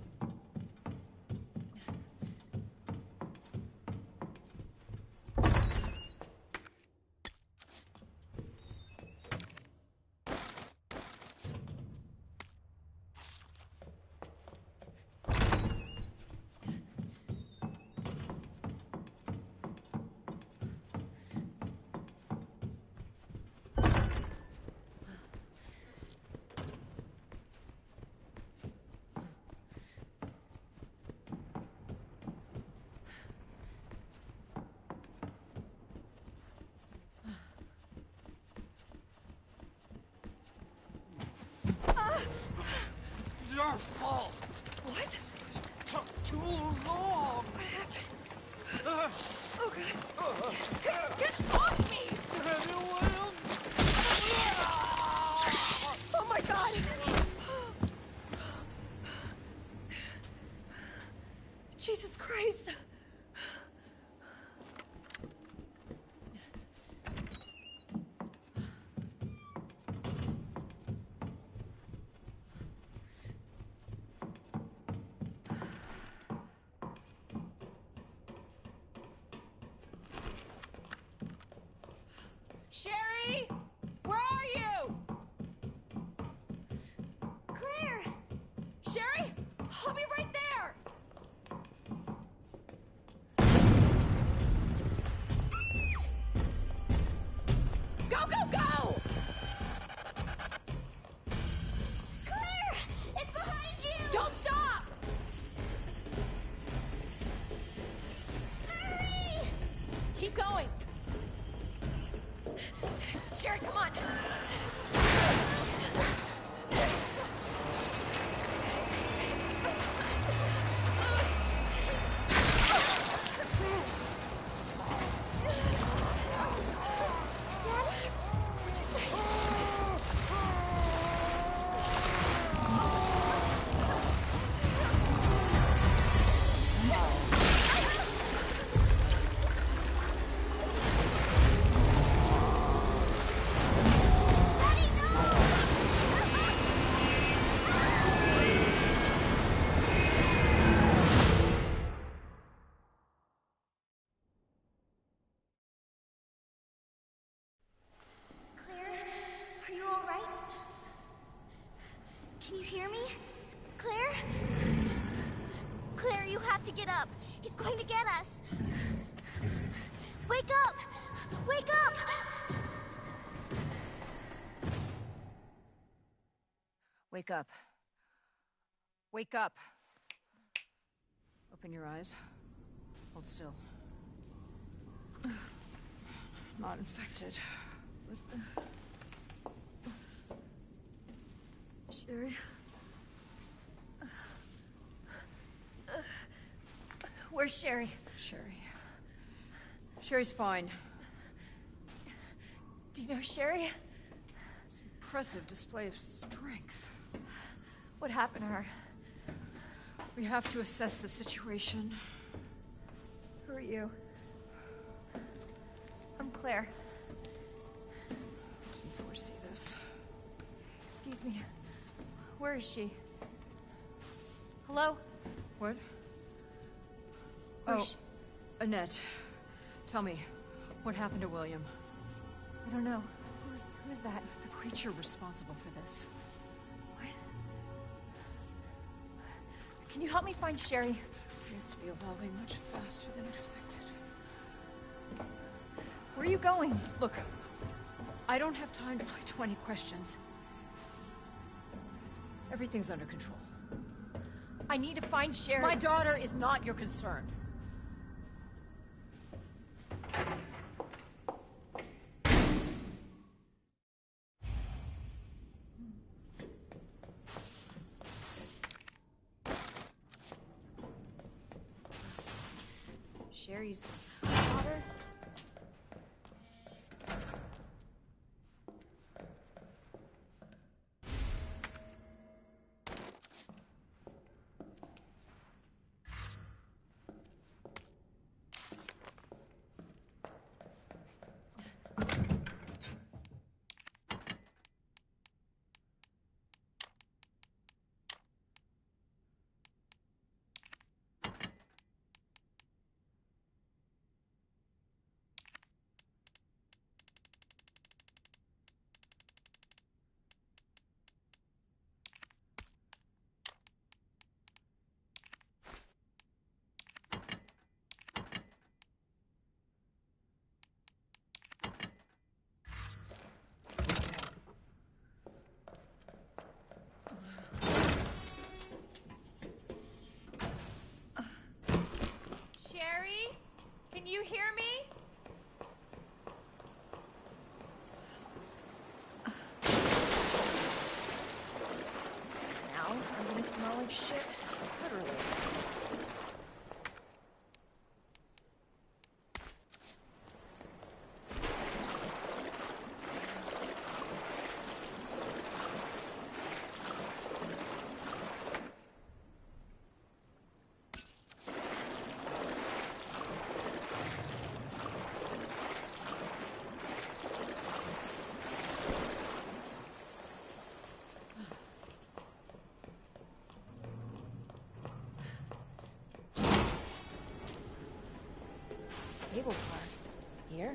Your fault. What? It took too long. What happened? Uh, oh, God. Get, get off me! Oh, my God! Jesus Christ! Sherry? Where are you? Claire! Sherry? I'll be right there! Go, go, go! Claire! It's behind you! Don't stop! Hurry! Keep going. Sherry, come on. What'd you say? got to get up. He's going to get us. Wake up! Wake up! Wake up. Wake up. Open your eyes. Hold still. Not infected. Sherry? Where's Sherry? Sherry. Sherry's fine. Do you know Sherry? It's an impressive display of strength. What happened to her? We have to assess the situation. Who are you? I'm Claire. Didn't foresee this. Excuse me. Where is she? Hello? What? Where's Oh, she? Annette. Tell me, what happened to William? I don't know. Who's who's that? The creature responsible for this. What? Can you help me find Sherry? Seems to be evolving much faster than expected. Where are you going? Look, I don't have time to play twenty questions. Everything's under control. I need to find Sherry. My daughter is not your concern. Sherry's daughter? Sherry? Can you hear me? Now I'm gonna smell like shit. Literally. Cable car. Here?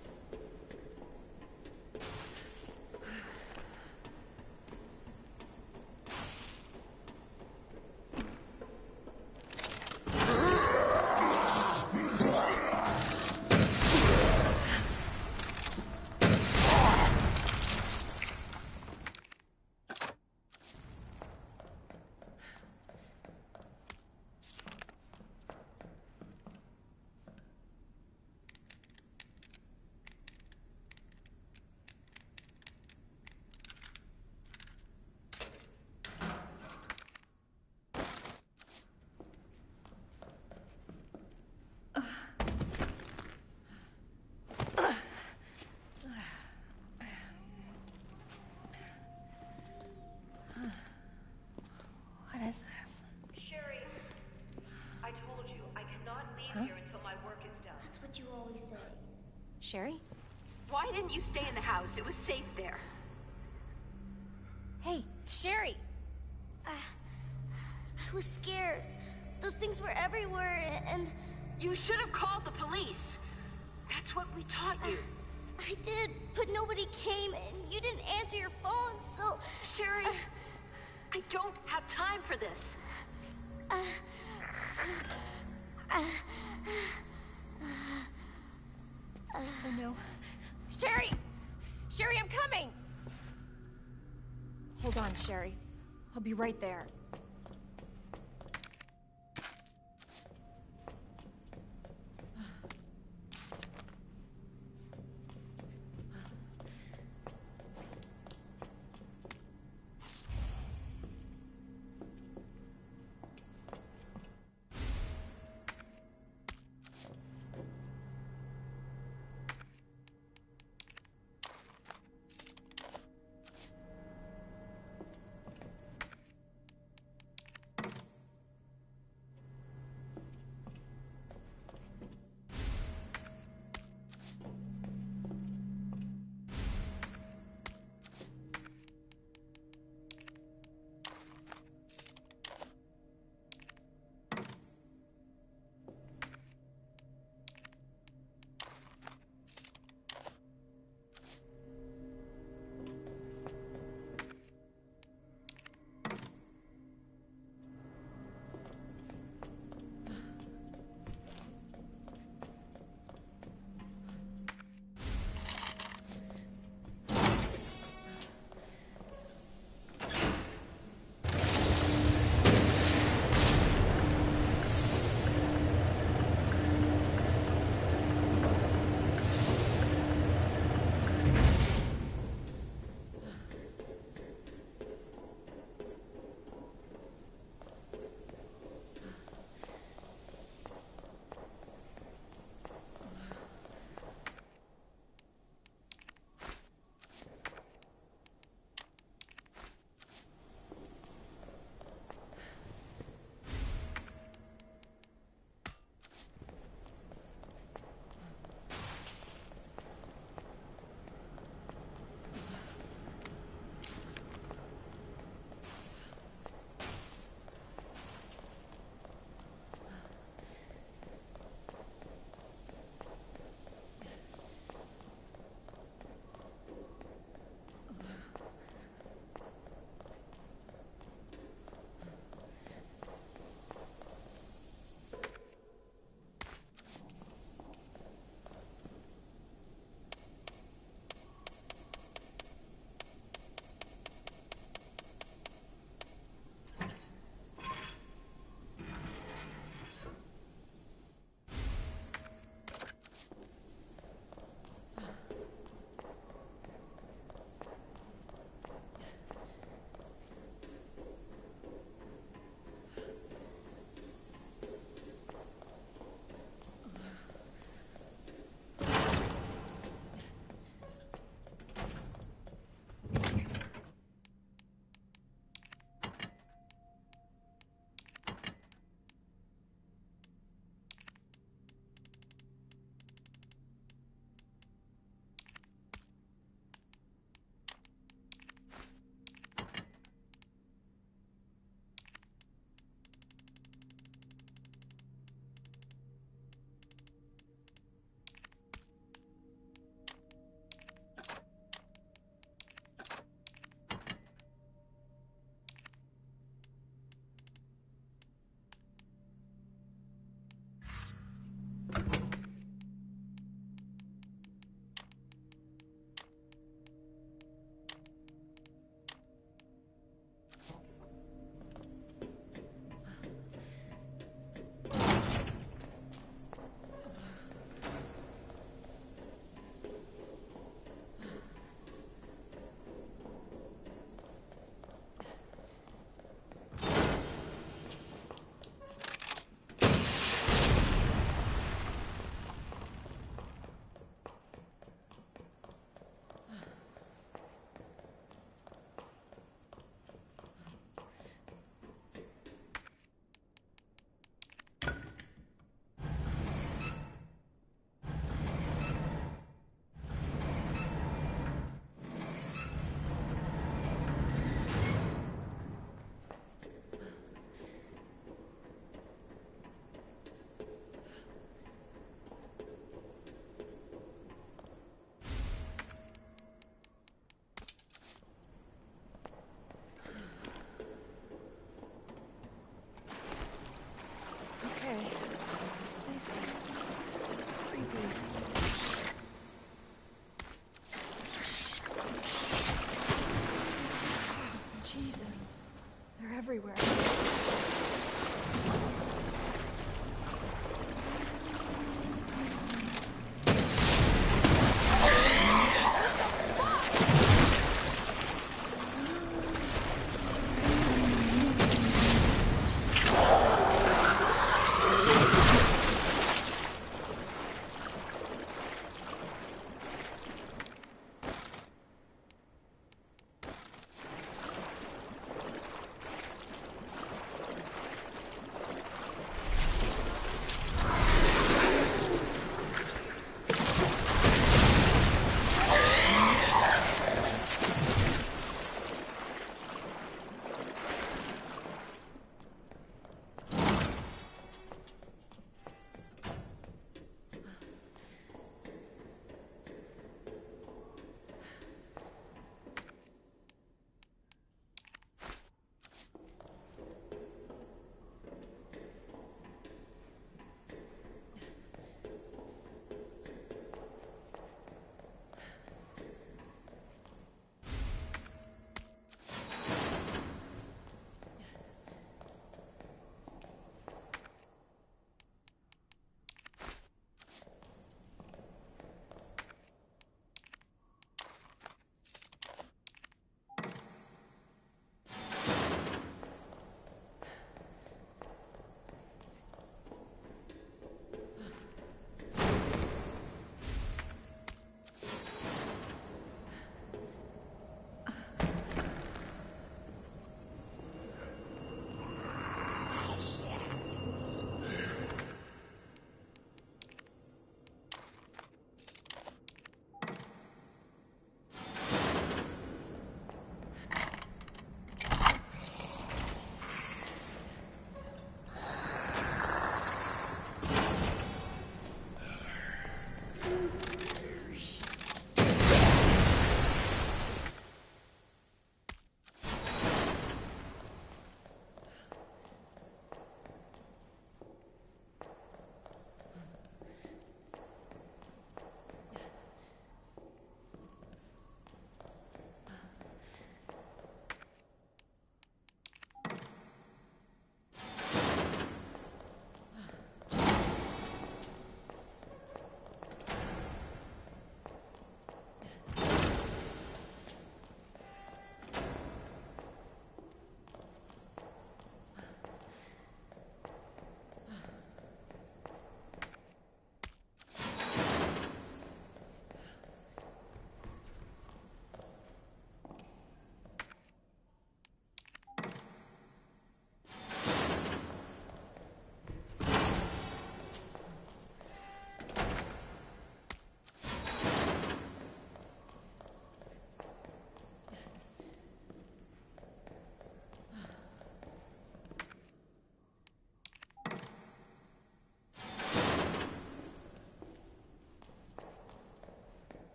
What is this? Sherry, I told you, I cannot leave Huh? here until my work is done. That's what you always say. Sherry? Why didn't you stay in the house? It was safe there. Hey, Sherry! Uh, I was scared. Those things were everywhere, and... You should have called the police. That's what we taught you. Uh, I did, but nobody came, and you didn't answer your phone, so... Sherry, Uh, I don't have time for this. uh, Hold on, Sherry. I'll be right there.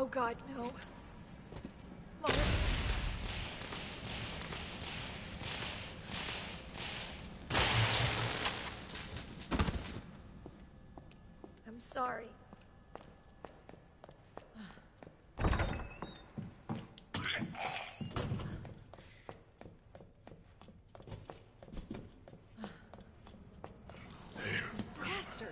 Oh God, no. Mom. I'm sorry. Bastard!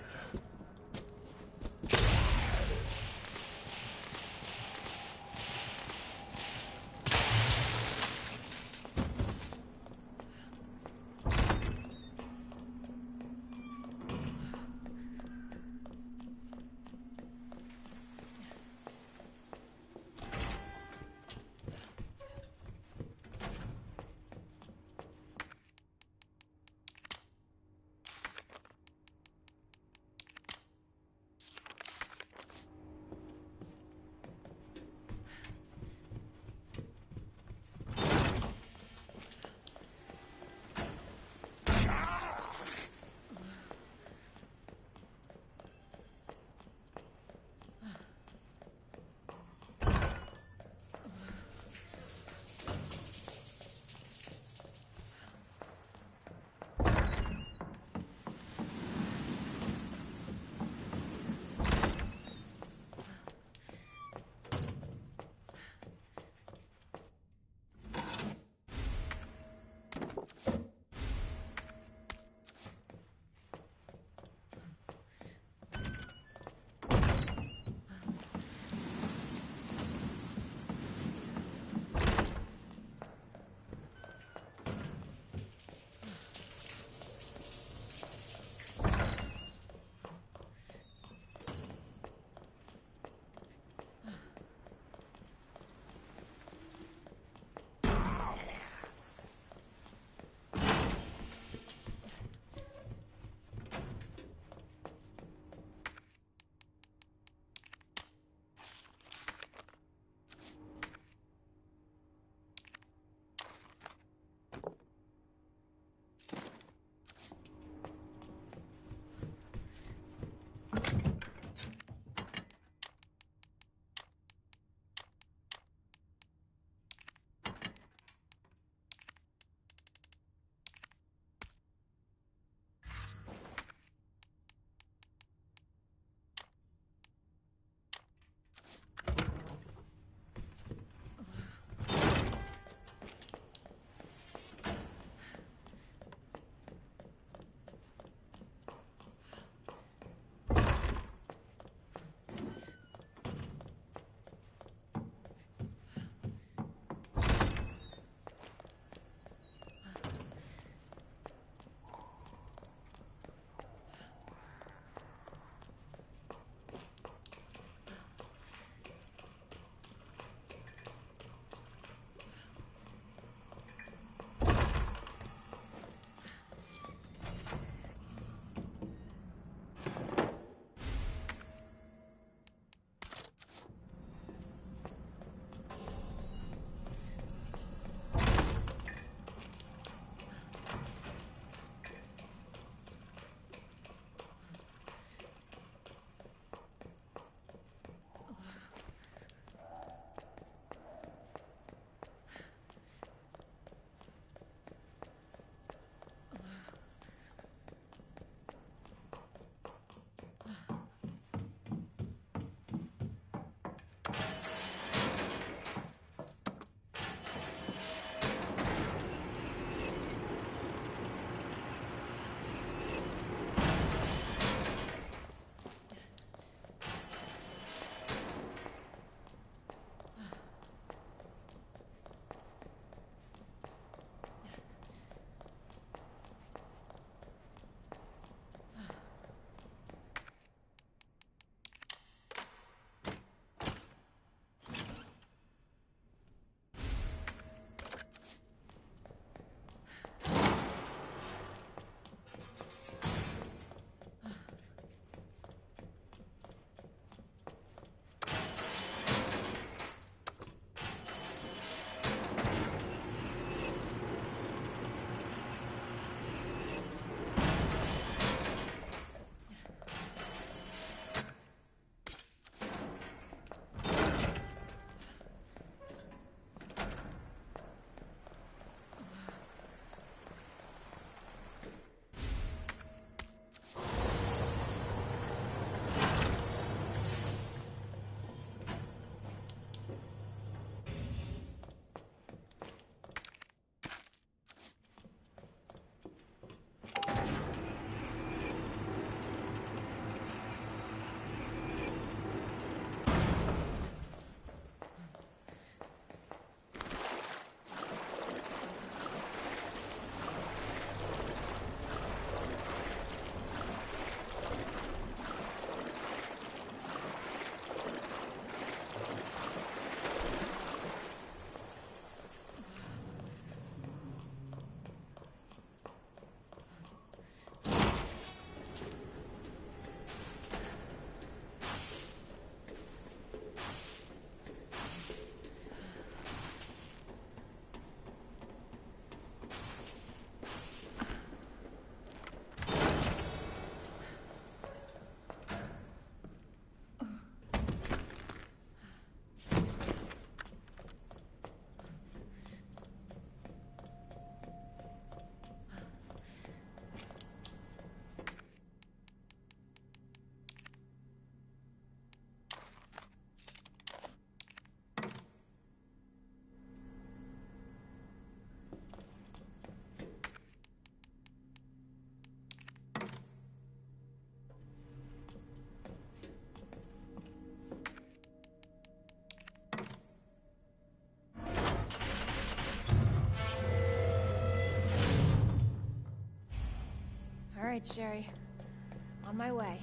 right, Sherry. On my way.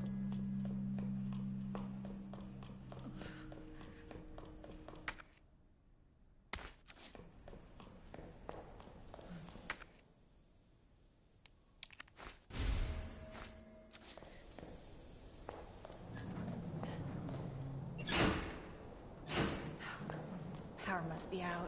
Power must be out.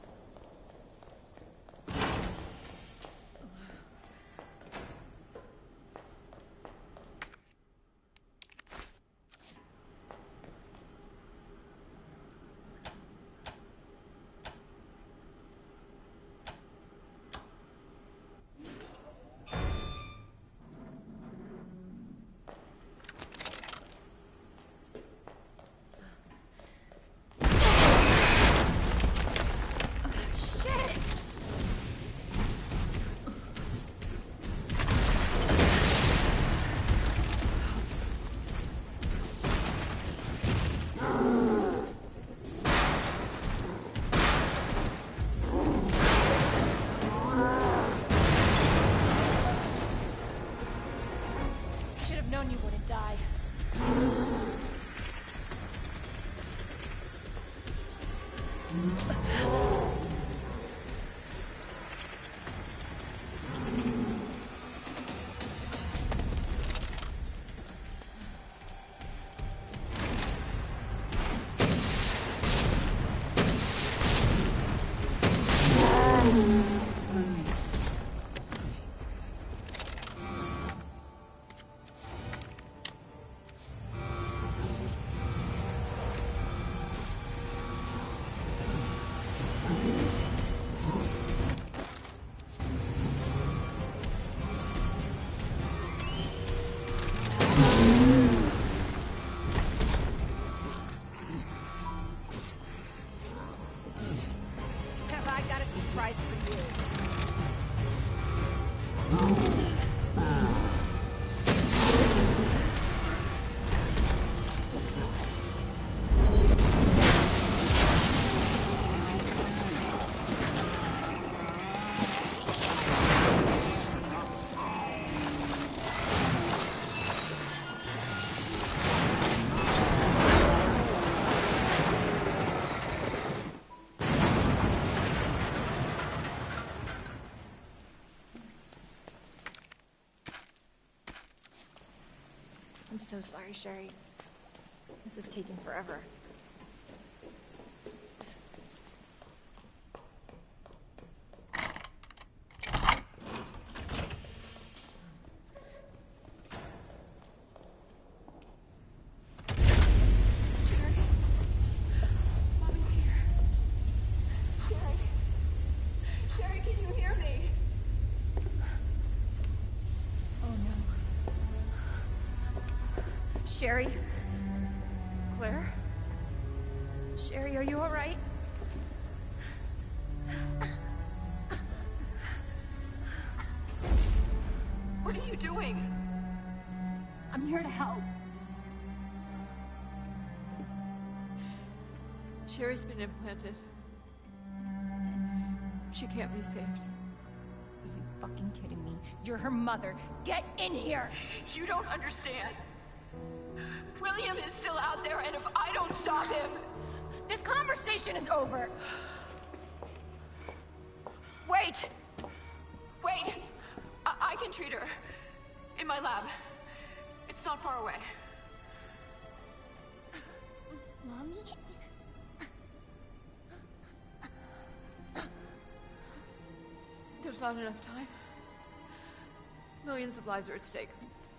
Known you wouldn't die. I'm so sorry, Sherry. This is taking forever. Sherry? Mommy's here. Sherry? Sherry, can you hear me? Oh no. Sherry? Claire? Sherry, are you all right? What are you doing? I'm here to help. Sherry's been implanted. She can't be saved. Are you fucking kidding me? You're her mother. Get in here! You don't understand. William is still out there, and if I don't stop him... This conversation is over! Wait! Wait! I, I can treat her. In my lab. It's not far away. Mommy? There's not enough time. Millions of lives are at stake.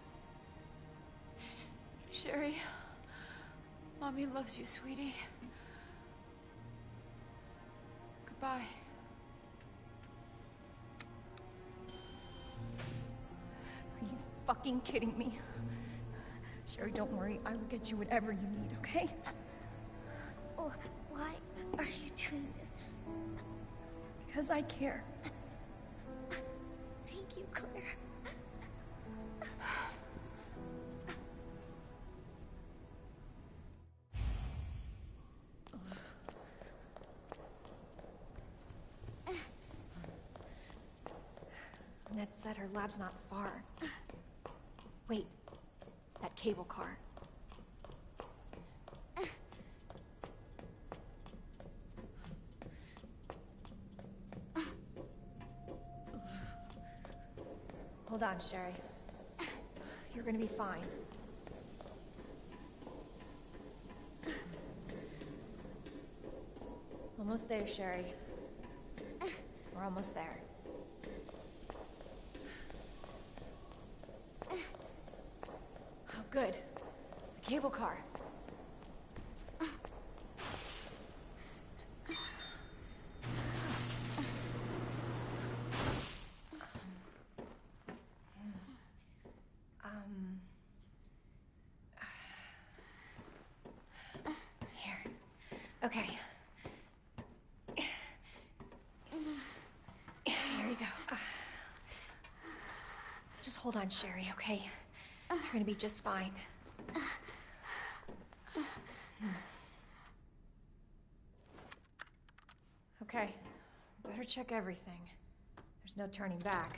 Sherry, Mommy loves you, sweetie. Goodbye. Are you fucking kidding me? Sherry, don't worry. I will get you whatever you need, okay? Oh, why are you doing this? Because I care. Thank you, Claire. That's said her lab's not far. Wait, that cable car. Hold on, Sherry. You're gonna be fine. Almost there, Sherry. We're almost there. Oh, good. The cable car. Um... Here. Okay. Here you go. Uh, just hold on, Sherry, okay? You're gonna be just fine. Okay. Better check everything. There's no turning back.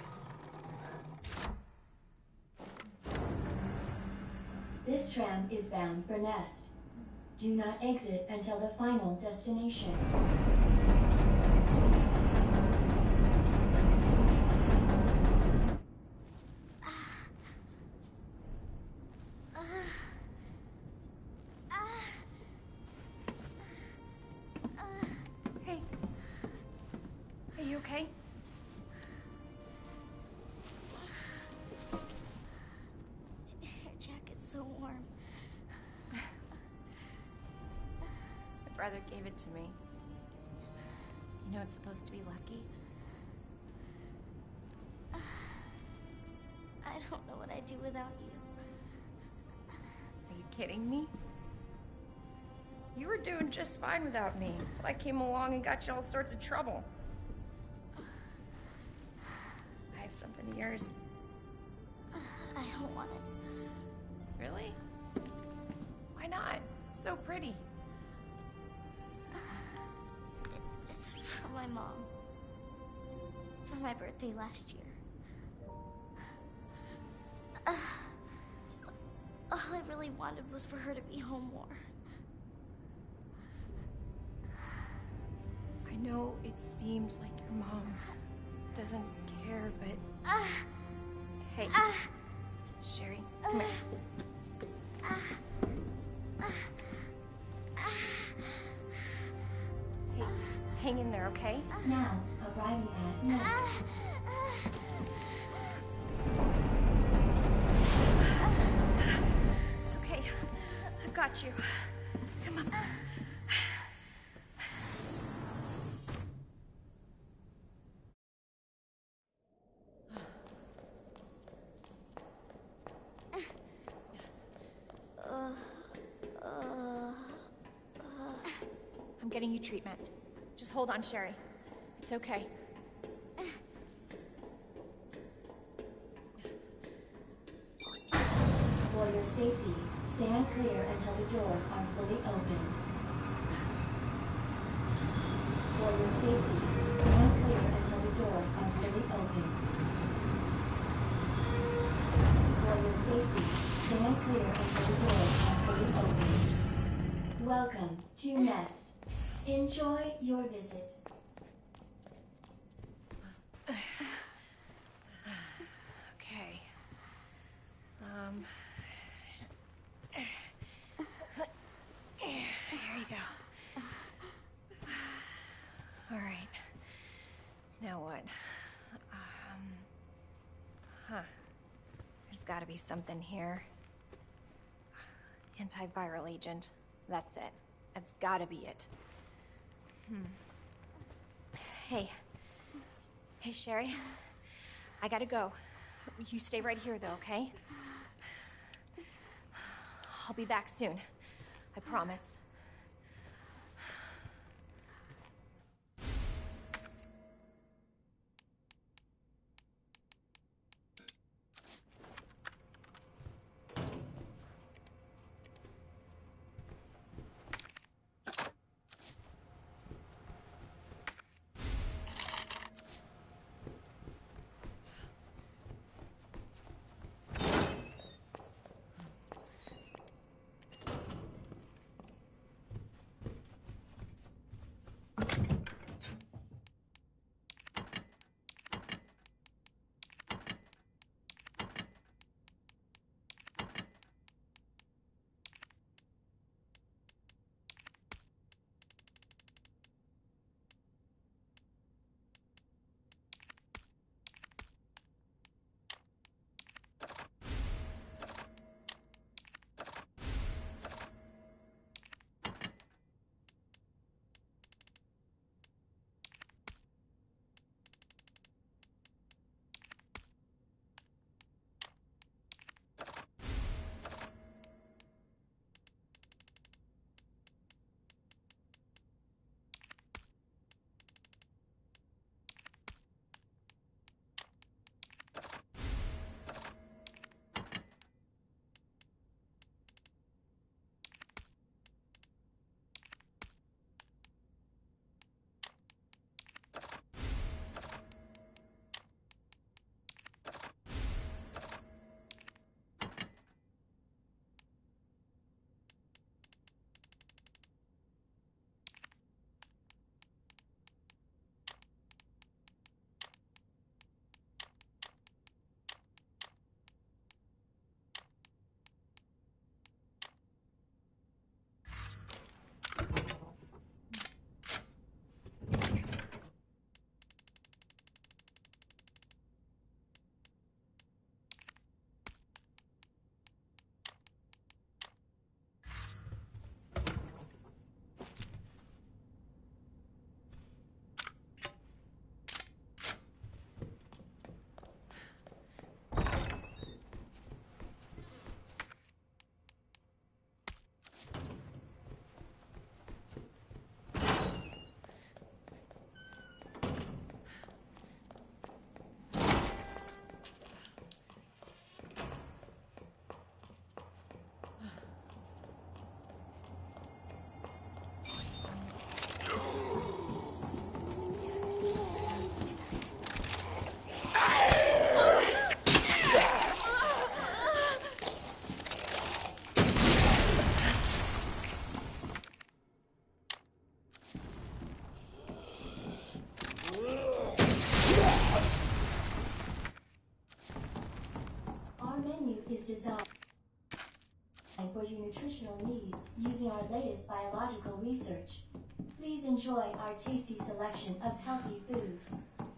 This tram is bound for Nest. Do not exit until the final destination. Hey. Are you okay? Your jacket's so warm. My brother gave it to me. You know it's supposed to be lucky. I don't know what I'd do without you. Are you kidding me? You were doing just fine without me, until I came along and got you all sorts of trouble. I have something of yours. I don't want it. Really? Why not? It's so pretty. It's from my mom. For my birthday last year. Uh, all I really wanted was for her to be home more. I know it seems like your mom doesn't care, but... Uh, hey, uh, Sherry, come here. Uh, uh, Hey, hang in there, okay? Now, arriving at Nest. It's okay. I've got you. Come on. I'm getting you treatment. Just hold on, Sherry. It's okay. For your safety, stand clear until the doors are fully open. For your safety, stand clear until the doors are fully open. For your safety, stand clear until the doors are fully open. Welcome to Nest. Enjoy your visit. Okay. Um. Here you go. All right. Now what? Um. Huh. There's got to be something here. Antiviral agent. That's it. That's got to be it. Hmm. Hey. Hey, Sherry. I gotta go. You stay right here, though, okay? I'll be back soon. I promise. designed for your nutritional needs using our latest biological research. Please enjoy our tasty selection of healthy foods.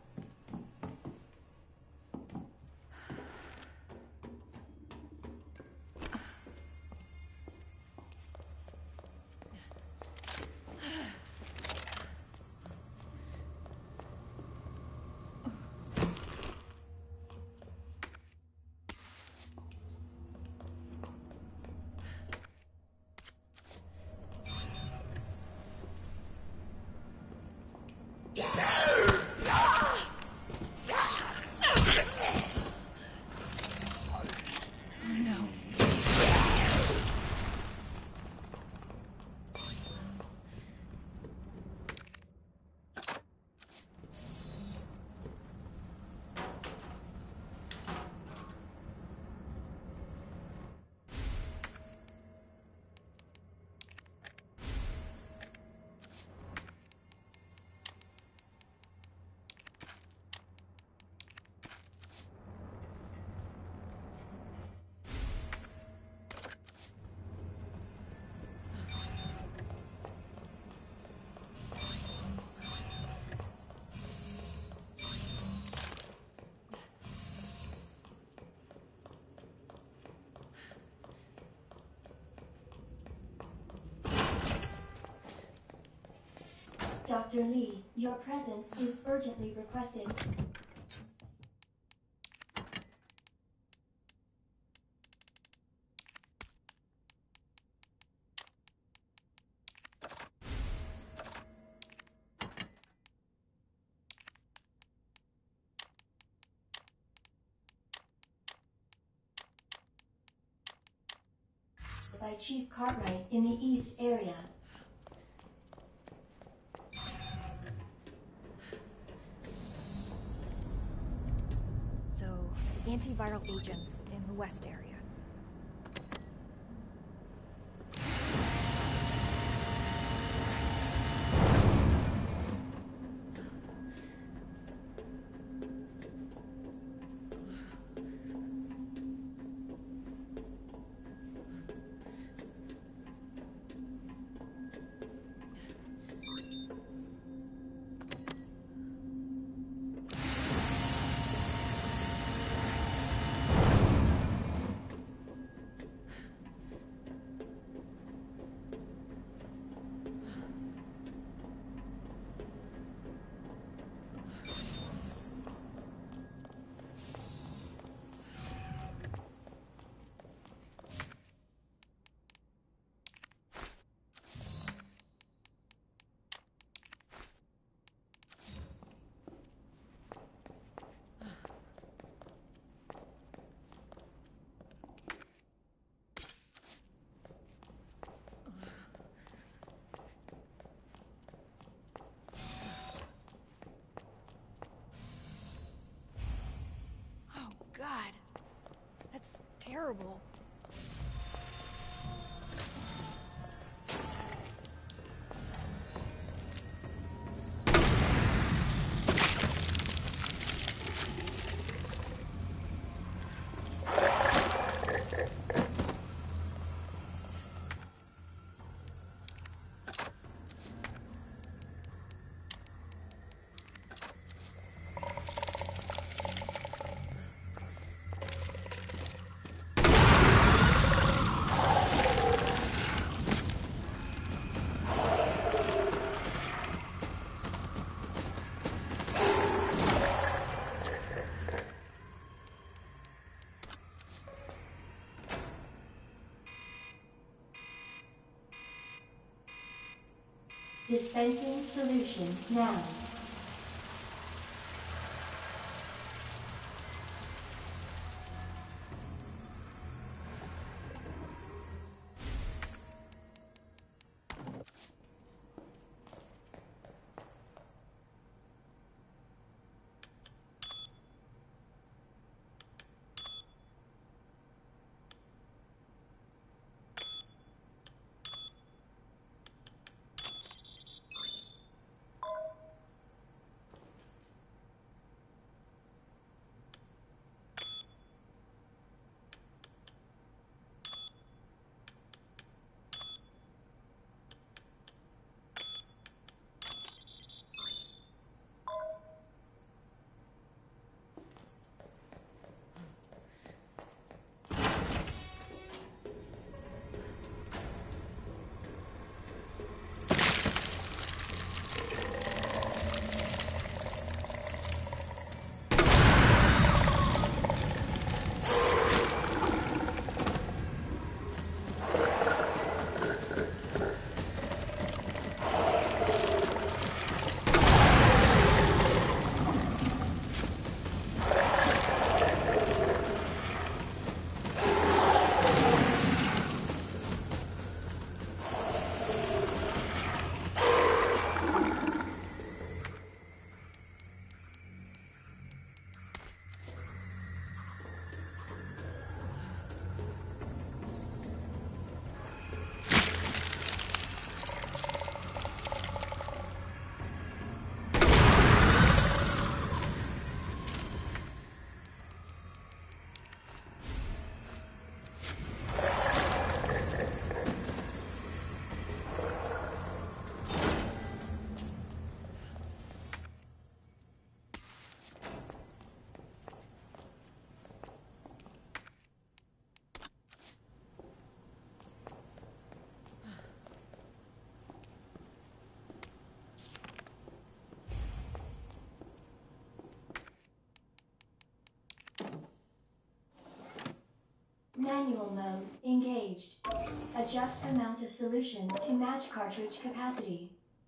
Doctor Lee, your presence is urgently requested. By Chief Cartwright in the East area. Antiviral agents in the West area. God, that's terrible. Dispensing solution now. Manual mode engaged. Adjust amount of solution to match cartridge capacity.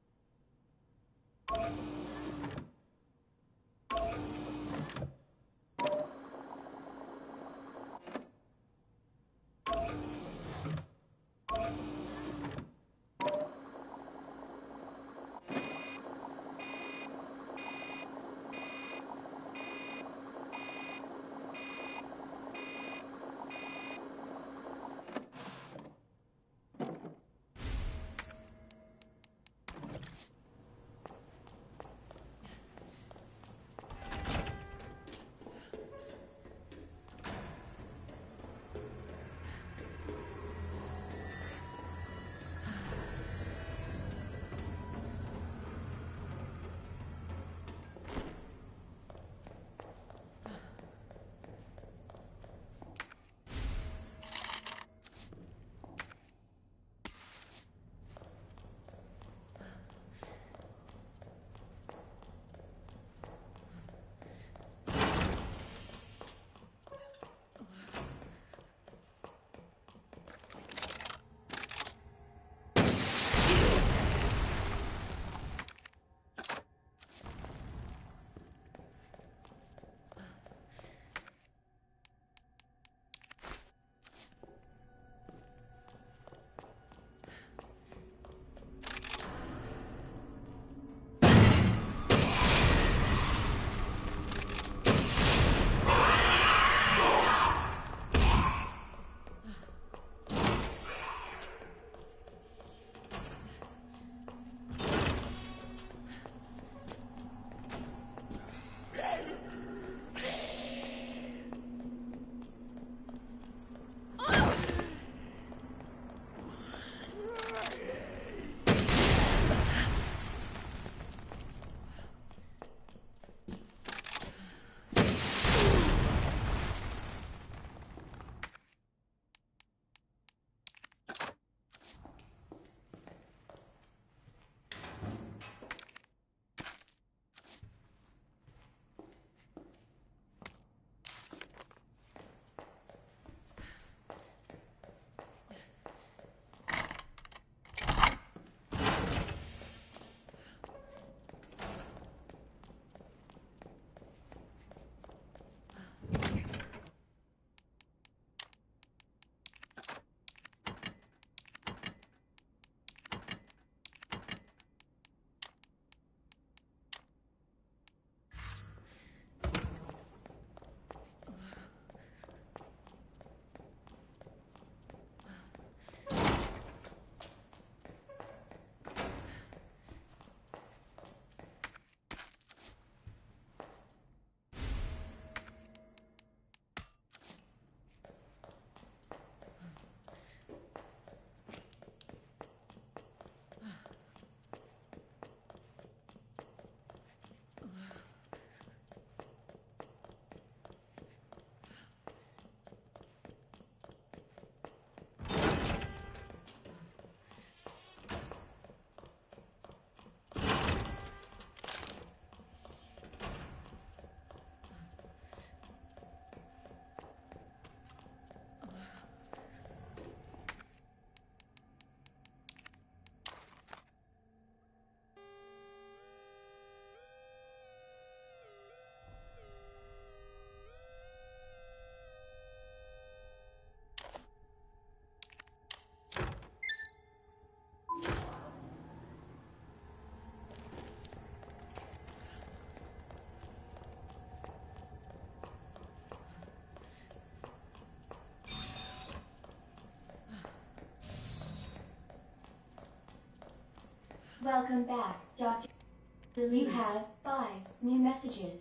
Welcome back, Doctor You have five new messages.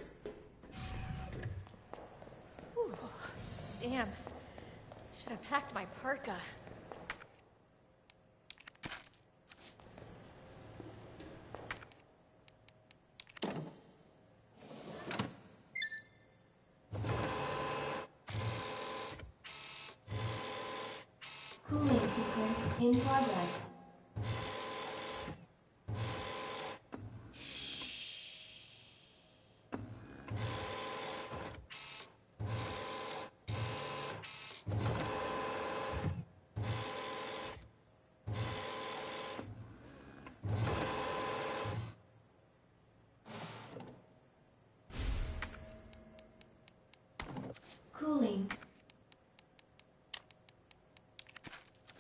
Whew. Damn. Should have packed my parka. Cooling sequence in progress.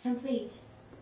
complete.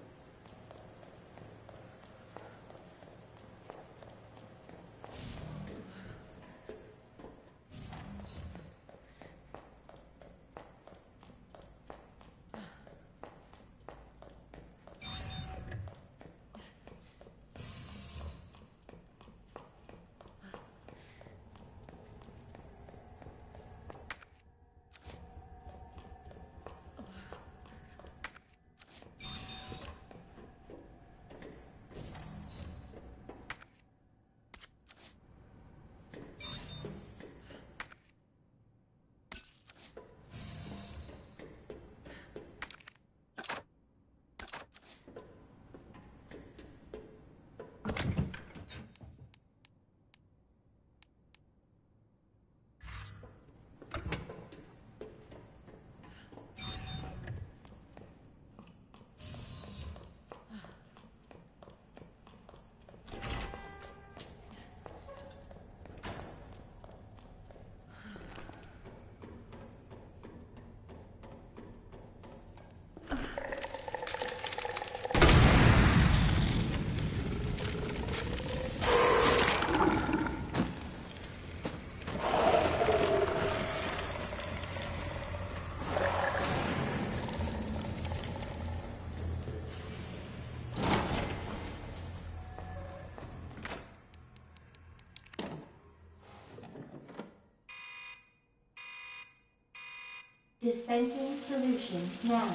Dispensing solution now.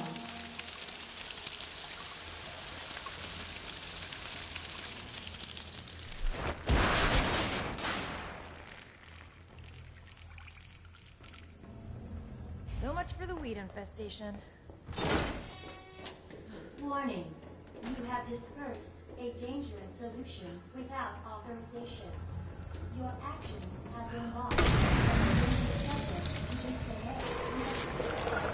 So much for the weed infestation. Warning. You have dispersed a dangerous solution without authorization. Your actions have been logged and will be subject to display.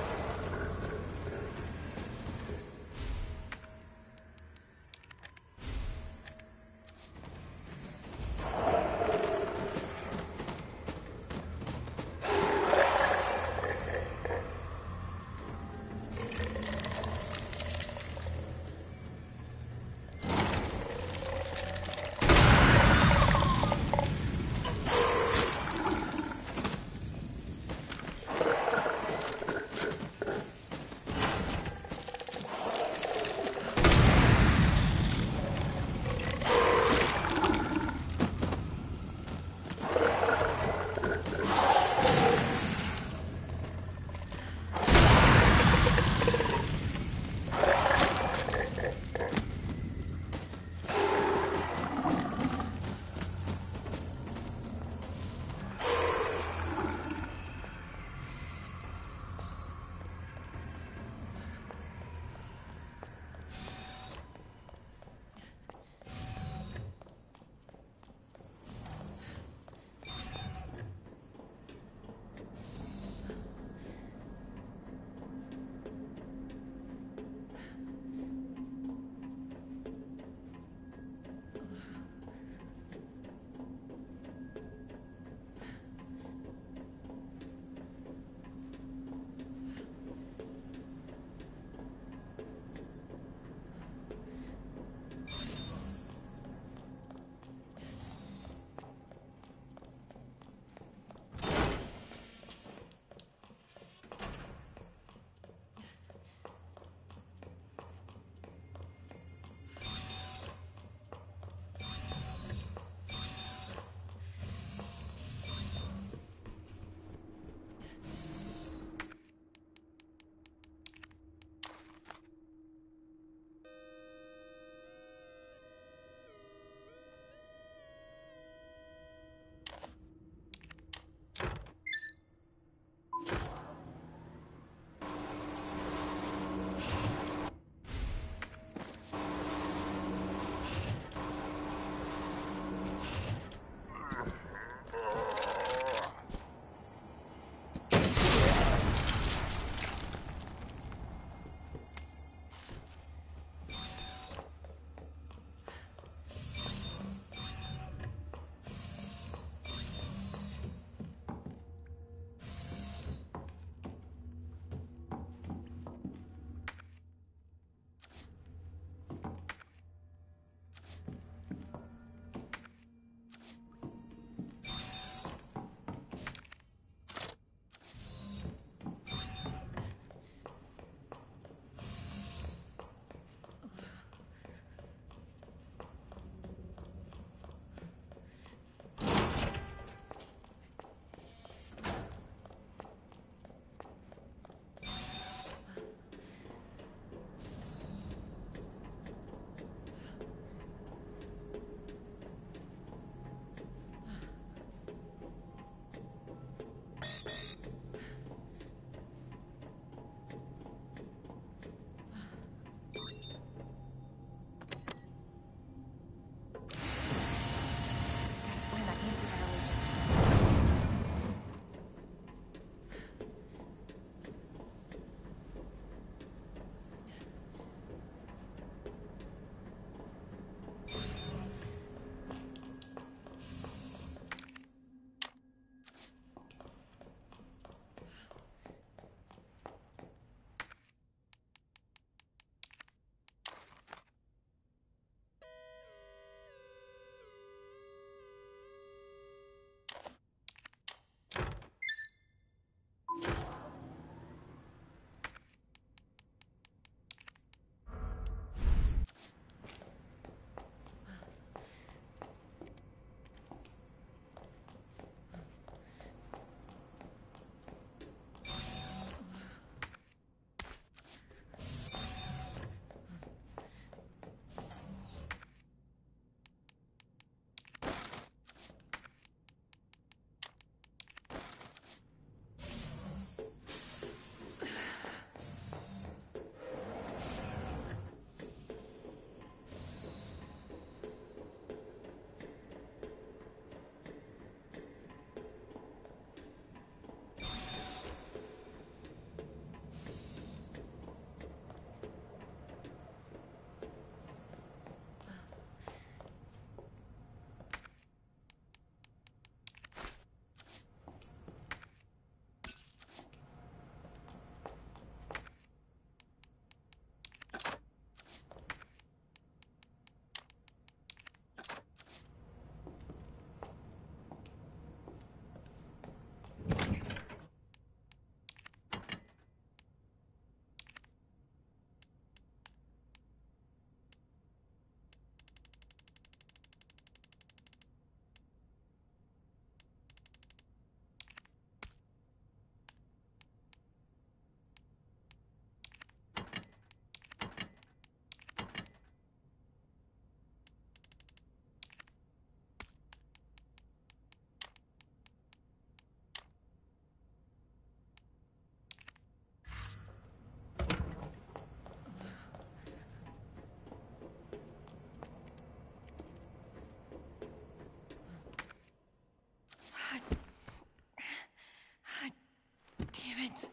it.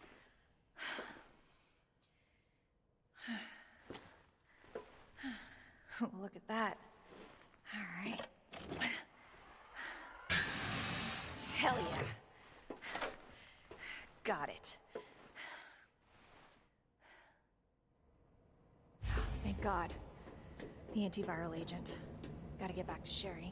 Look at that. All right. Hell yeah. Got it. Oh, thank God. The antiviral agent. Gotta get back to Sherry.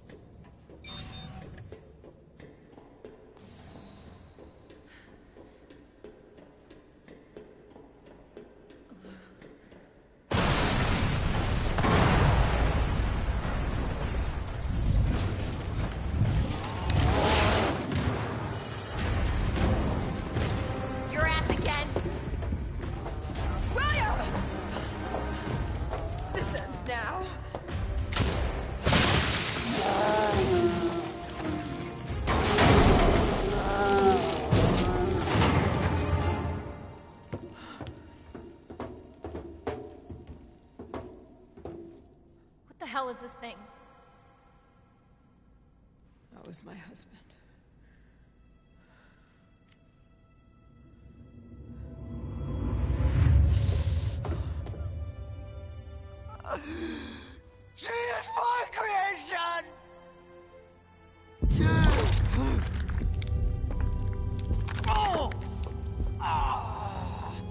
Your ass again! William! This ends now. What the hell is this thing? That was my husband. She is my creation! Oh! Ah!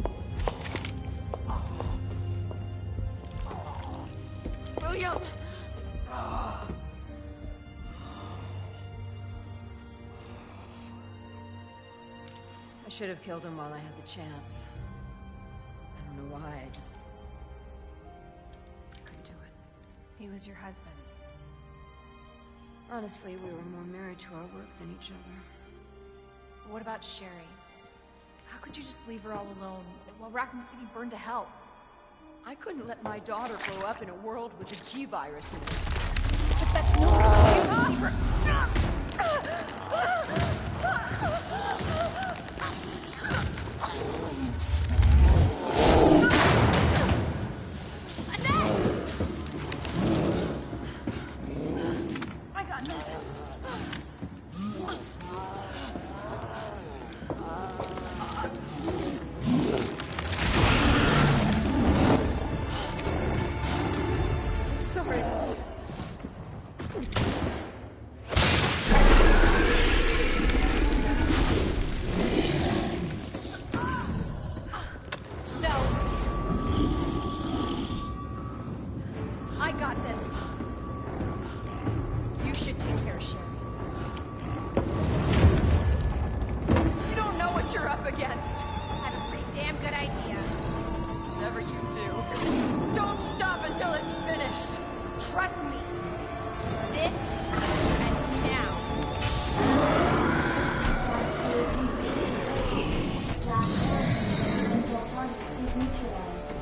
William! Ah! I should have killed him while I had the chance. I don't know why, I just... I couldn't do it. He was your husband. Honestly, we were more married to our work than each other. What about Sherry? How could you just leave her all alone while Raccoon City burned to hell? I couldn't let my daughter grow up in a world with a G virus in it. But that's no excuse for... I got this. Sorry. No. I got this. You should take care of Sherry. You don't know what you're up against. I have a pretty damn good idea. Whatever you do, don't stop until it's finished. Trust me. This ends now. Until target is neutralized.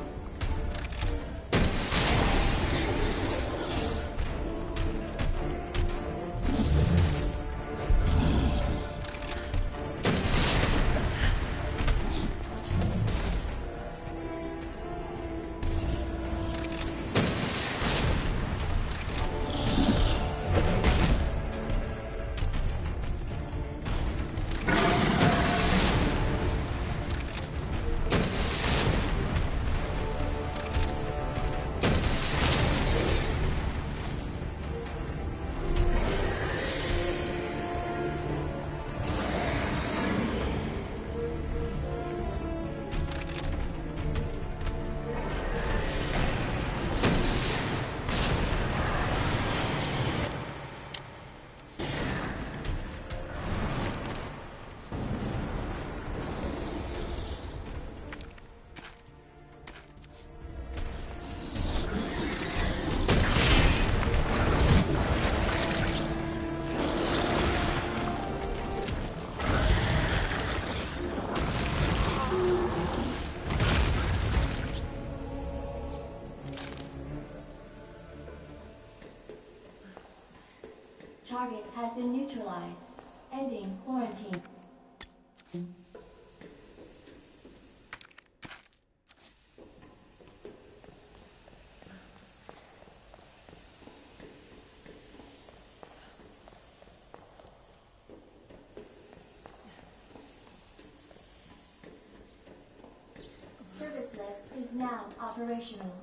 Target has been neutralized. Ending quarantine. service lift is now operational.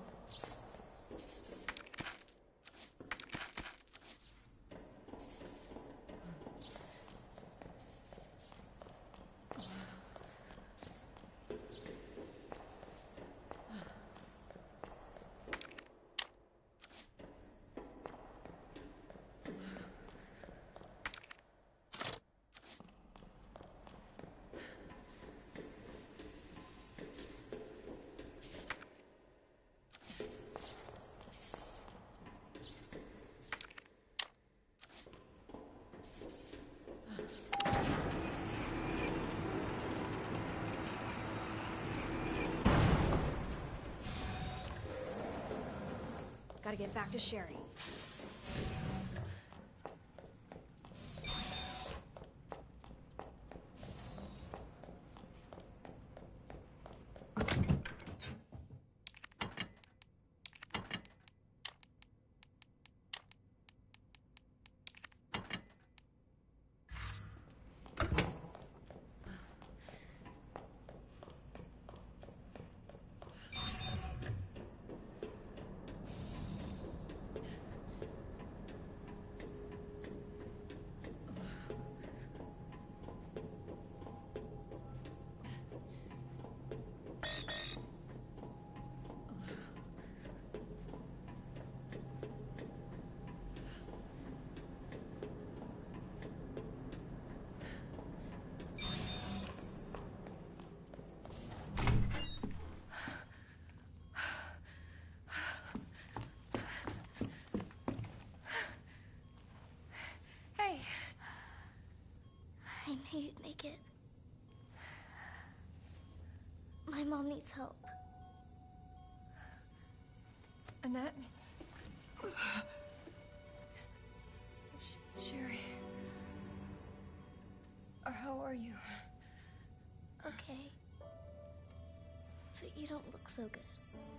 Gotta get back to Sherry. I knew you'd make it. My mom needs help. Annette? Sh Sherry. Or how are you? Okay. But you don't look so good.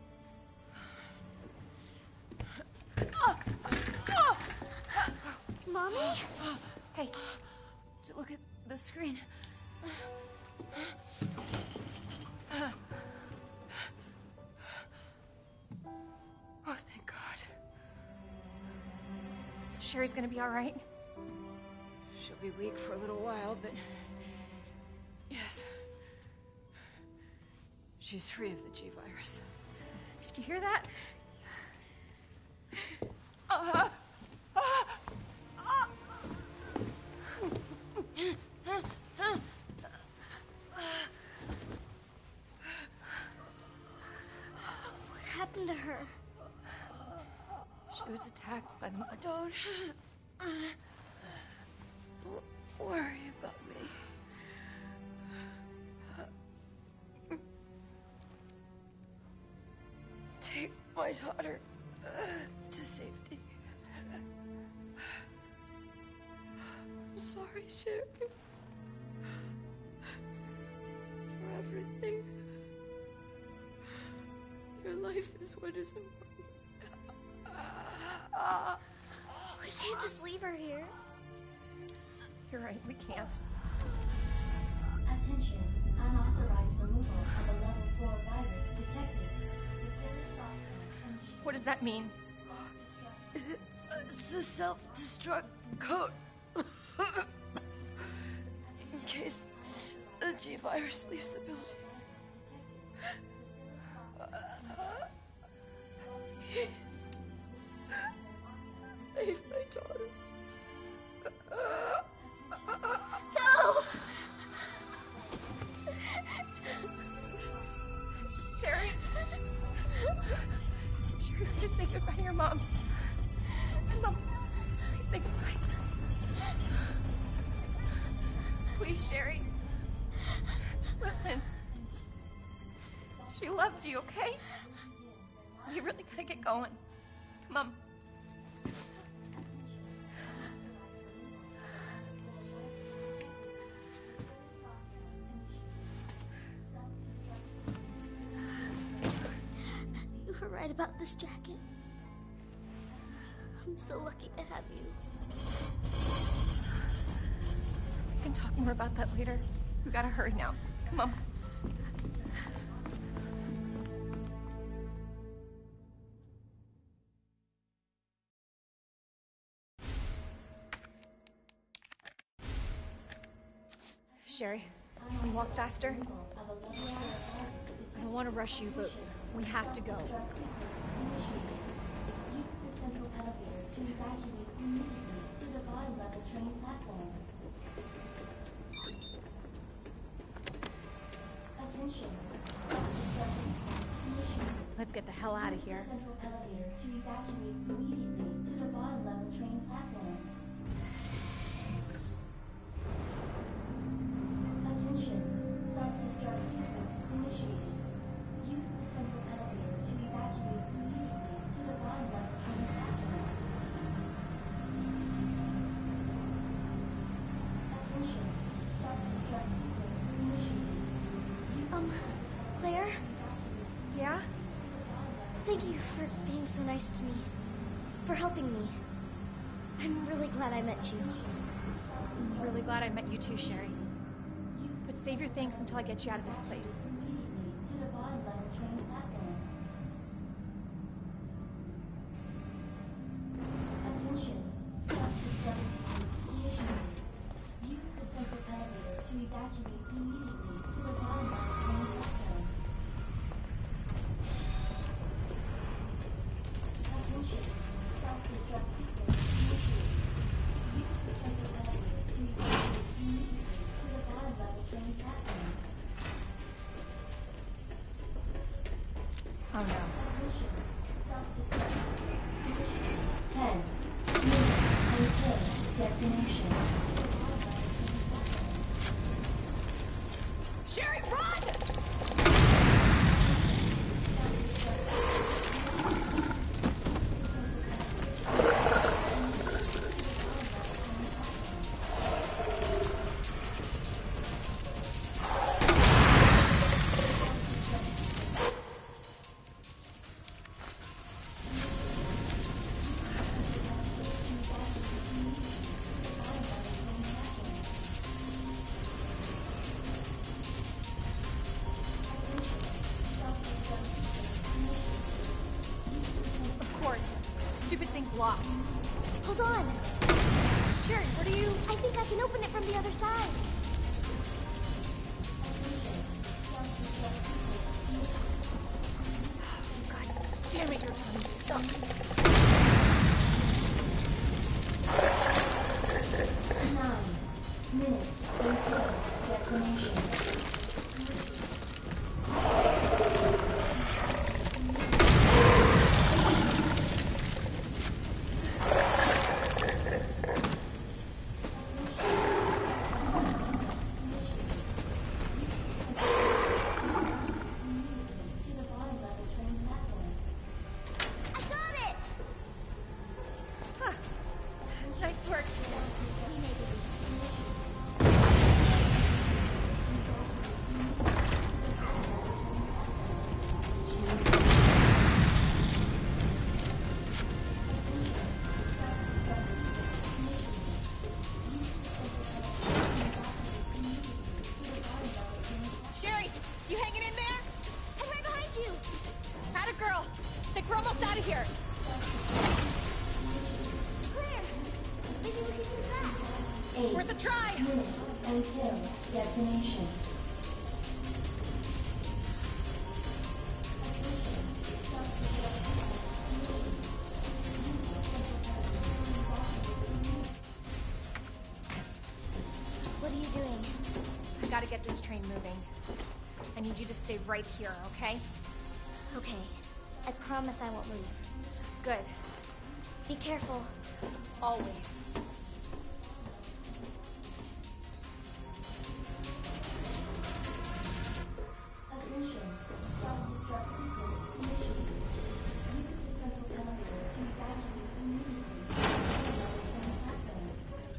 Mommy? Hey, look at the screen. Oh, thank God. So Sherry's gonna be all right? She'll be weak for a little while, but yes. She's free of the G virus. Did you hear that? Uh, uh, uh. What happened to her? She was attacked by the monsters. Don't... Don't worry about me. Take my daughter to safety. I'm sorry, Sherry. For everything. Your life is what is important. We can't just leave her here. You're right, we can't. Attention, unauthorized removal of a level four virus detected. What does that mean? It's a self-destruct code. In case the G virus leaves the building. Please. Save my daughter. No! Sherry? Sherry, just say goodbye to your mom. Mom, please say goodbye. Please, Sherry. Listen. She loved you, okay? You really gotta get going. Come on. You were right about this jacket. I'm so lucky to have you. We can talk more about that later. We gotta hurry now. Come on. Sherry. Can we walk faster? I don't want to rush you, but we have to go. Use the central elevator to evacuate immediately to the bottom level train platform. Attention. Self-destruct sequence initiated. Let's get the hell out of here. Use the central elevator to evacuate immediately to the bottom level train platform. Attention. Self-destruct sequence initiated. Use the central elevator to evacuate immediately to the bottom level train platform. Attention. Self-destruct sequence initiated. Um, Claire? Yeah? Thank you for being so nice to me. For helping me. I'm really glad I met you. I'm really glad I met you too, Sherry. But save your thanks until I get you out of this place. Immediately to the bottom level train platform. Attention. Self-destruct sequence initiated. Use the central elevator to evacuate immediately to the bottom level train platform. Attention. Self-destruct sequence initiated. Use the central elevator to evacuate immediately to the bottom level train platform. Oh no. Attention. Self-destruct sequence initiated. Ten minutes until detonation. Sherry, run! Of course. Stupid thing's locked. Hold on. Sherry, what are you... I think I can open it from the other side. God damn it, your timing sucks. Nine minutes until detonation. To the bottom level train platform. I got it! Huh. Nice work, Sherry. Sherry, you hanging in there? I'm right behind you! Atta girl. Think we're almost out of here. Claire! Maybe we can use that. Eight Worth a try. minutes until detonation. What are you doing? I gotta get this train moving. I need you to stay right here, okay? Okay. I promise I won't move. Good. Be careful. Always. Attention. Self-destruct sequence initiated. Use the central elevator to evacuate immediately to the bottom level train platform.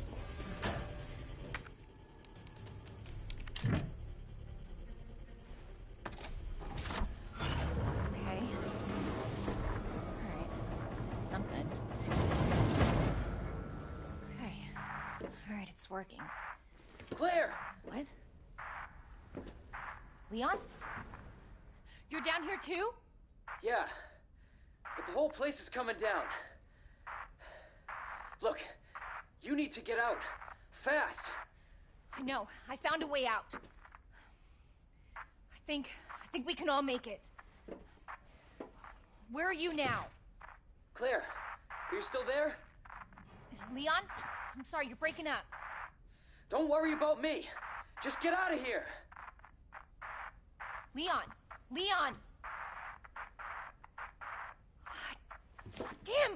Okay. Alright. Did something. Okay. Alright, it's working. Claire! What? Leon? You're down here too? Yeah, but the whole place is coming down. Look, you need to get out. Fast. I know. I found a way out. I think... I think we can all make it. Where are you now? Claire, are you still there? Leon? I'm sorry, you're breaking up. Don't worry about me. Just get out of here. Leon! Leon! Damn!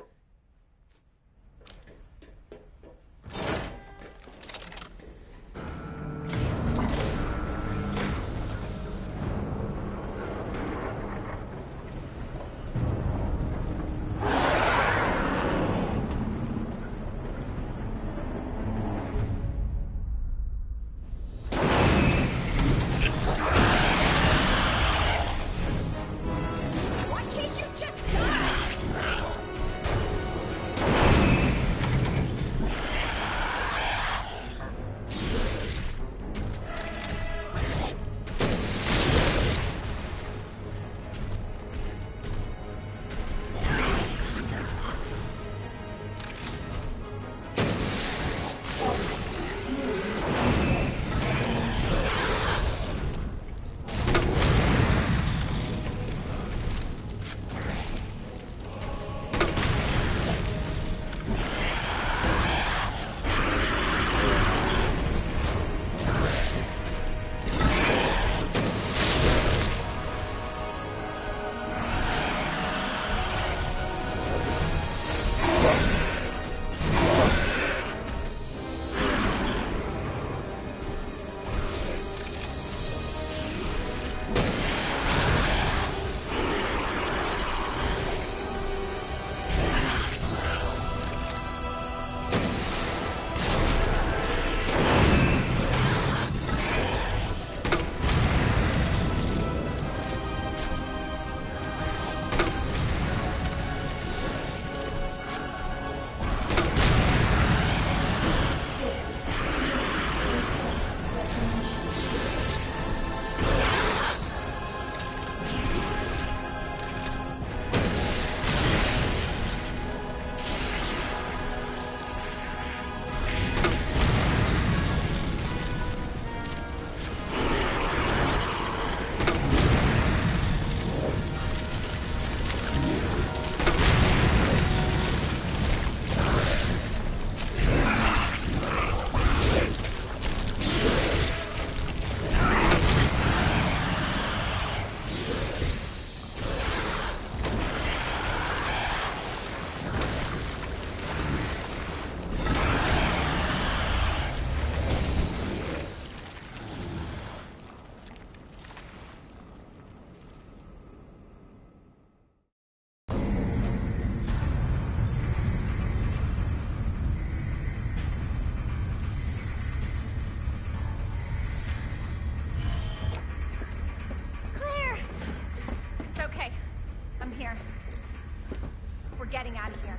We're getting out of here.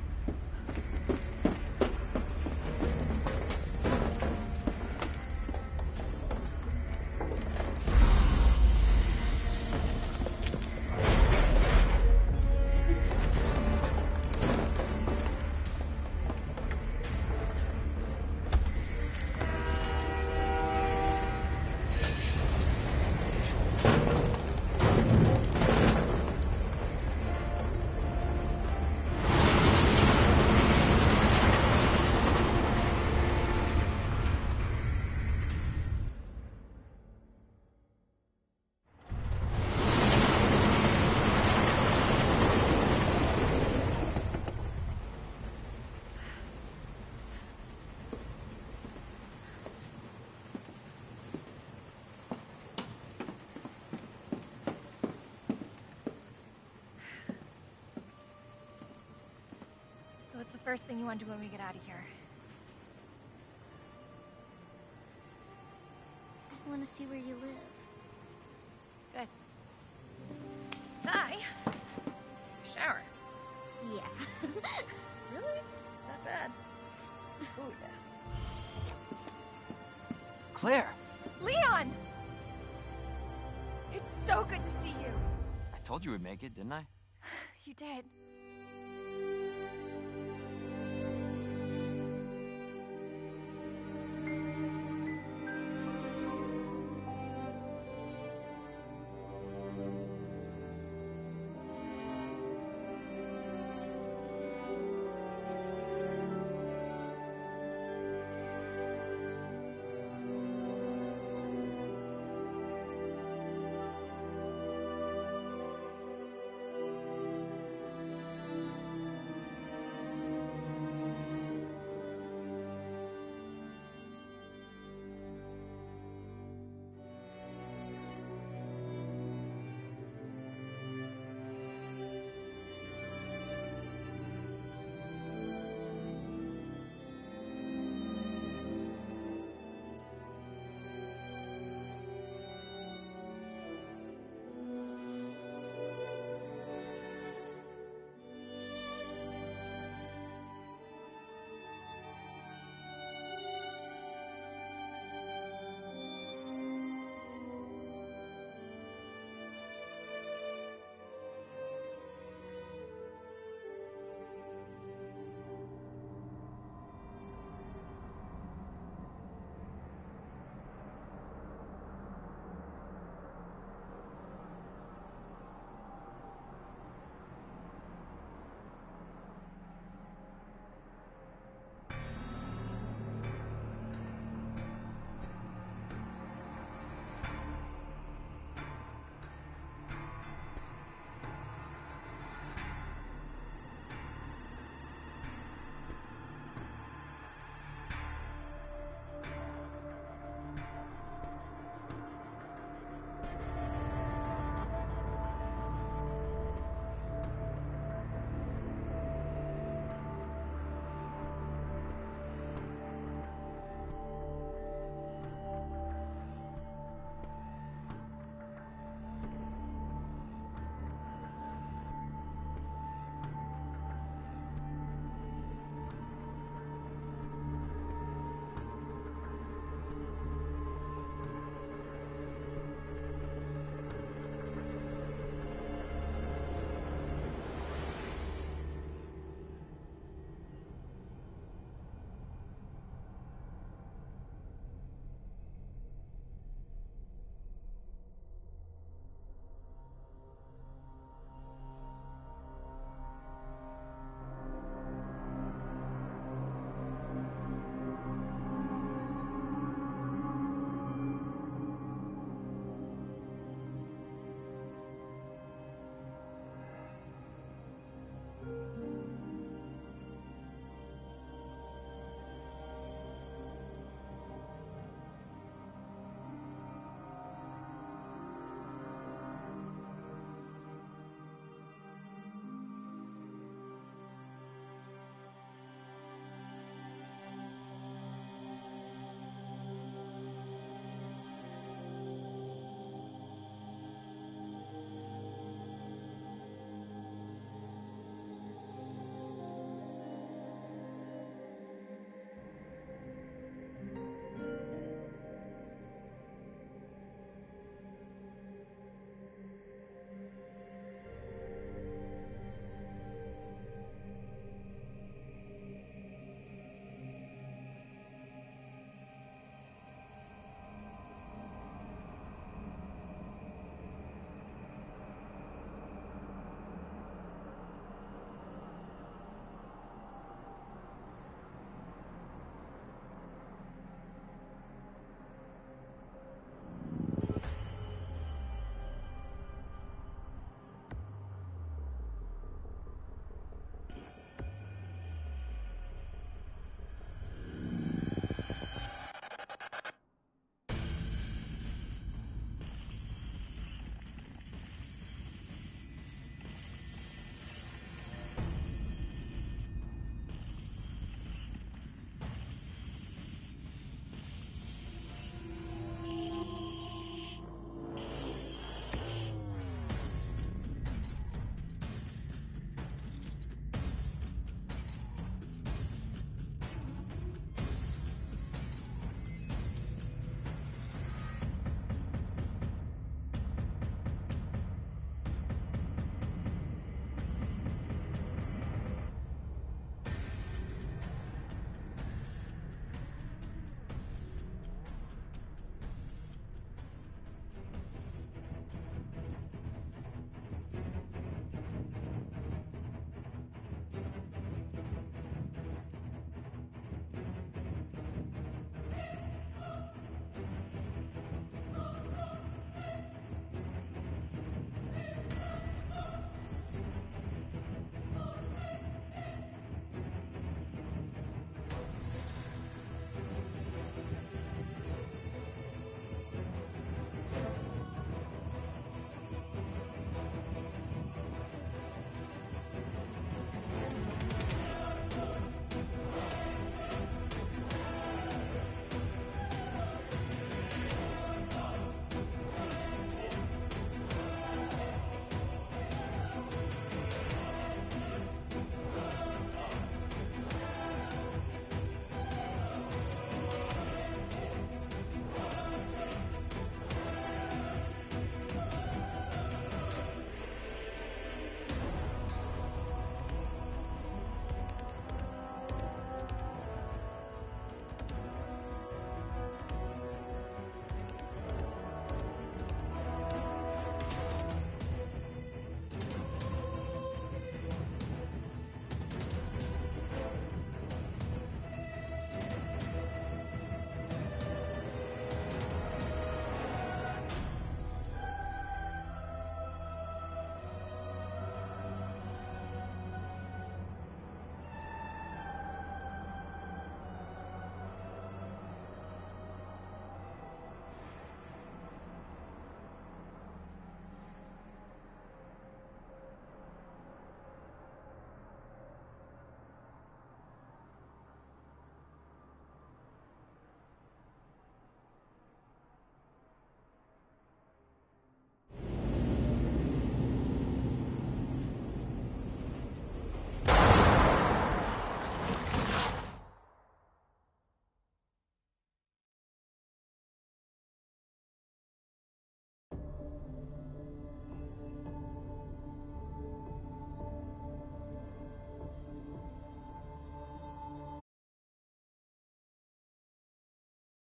So what's the first thing you want to do when we get out of here? I want to see where you live. Good. Ty, take a shower. Yeah. Really? Not bad. Ooh, yeah. Claire! Leon! It's so good to see you. I told you we'd make it, didn't I? You did.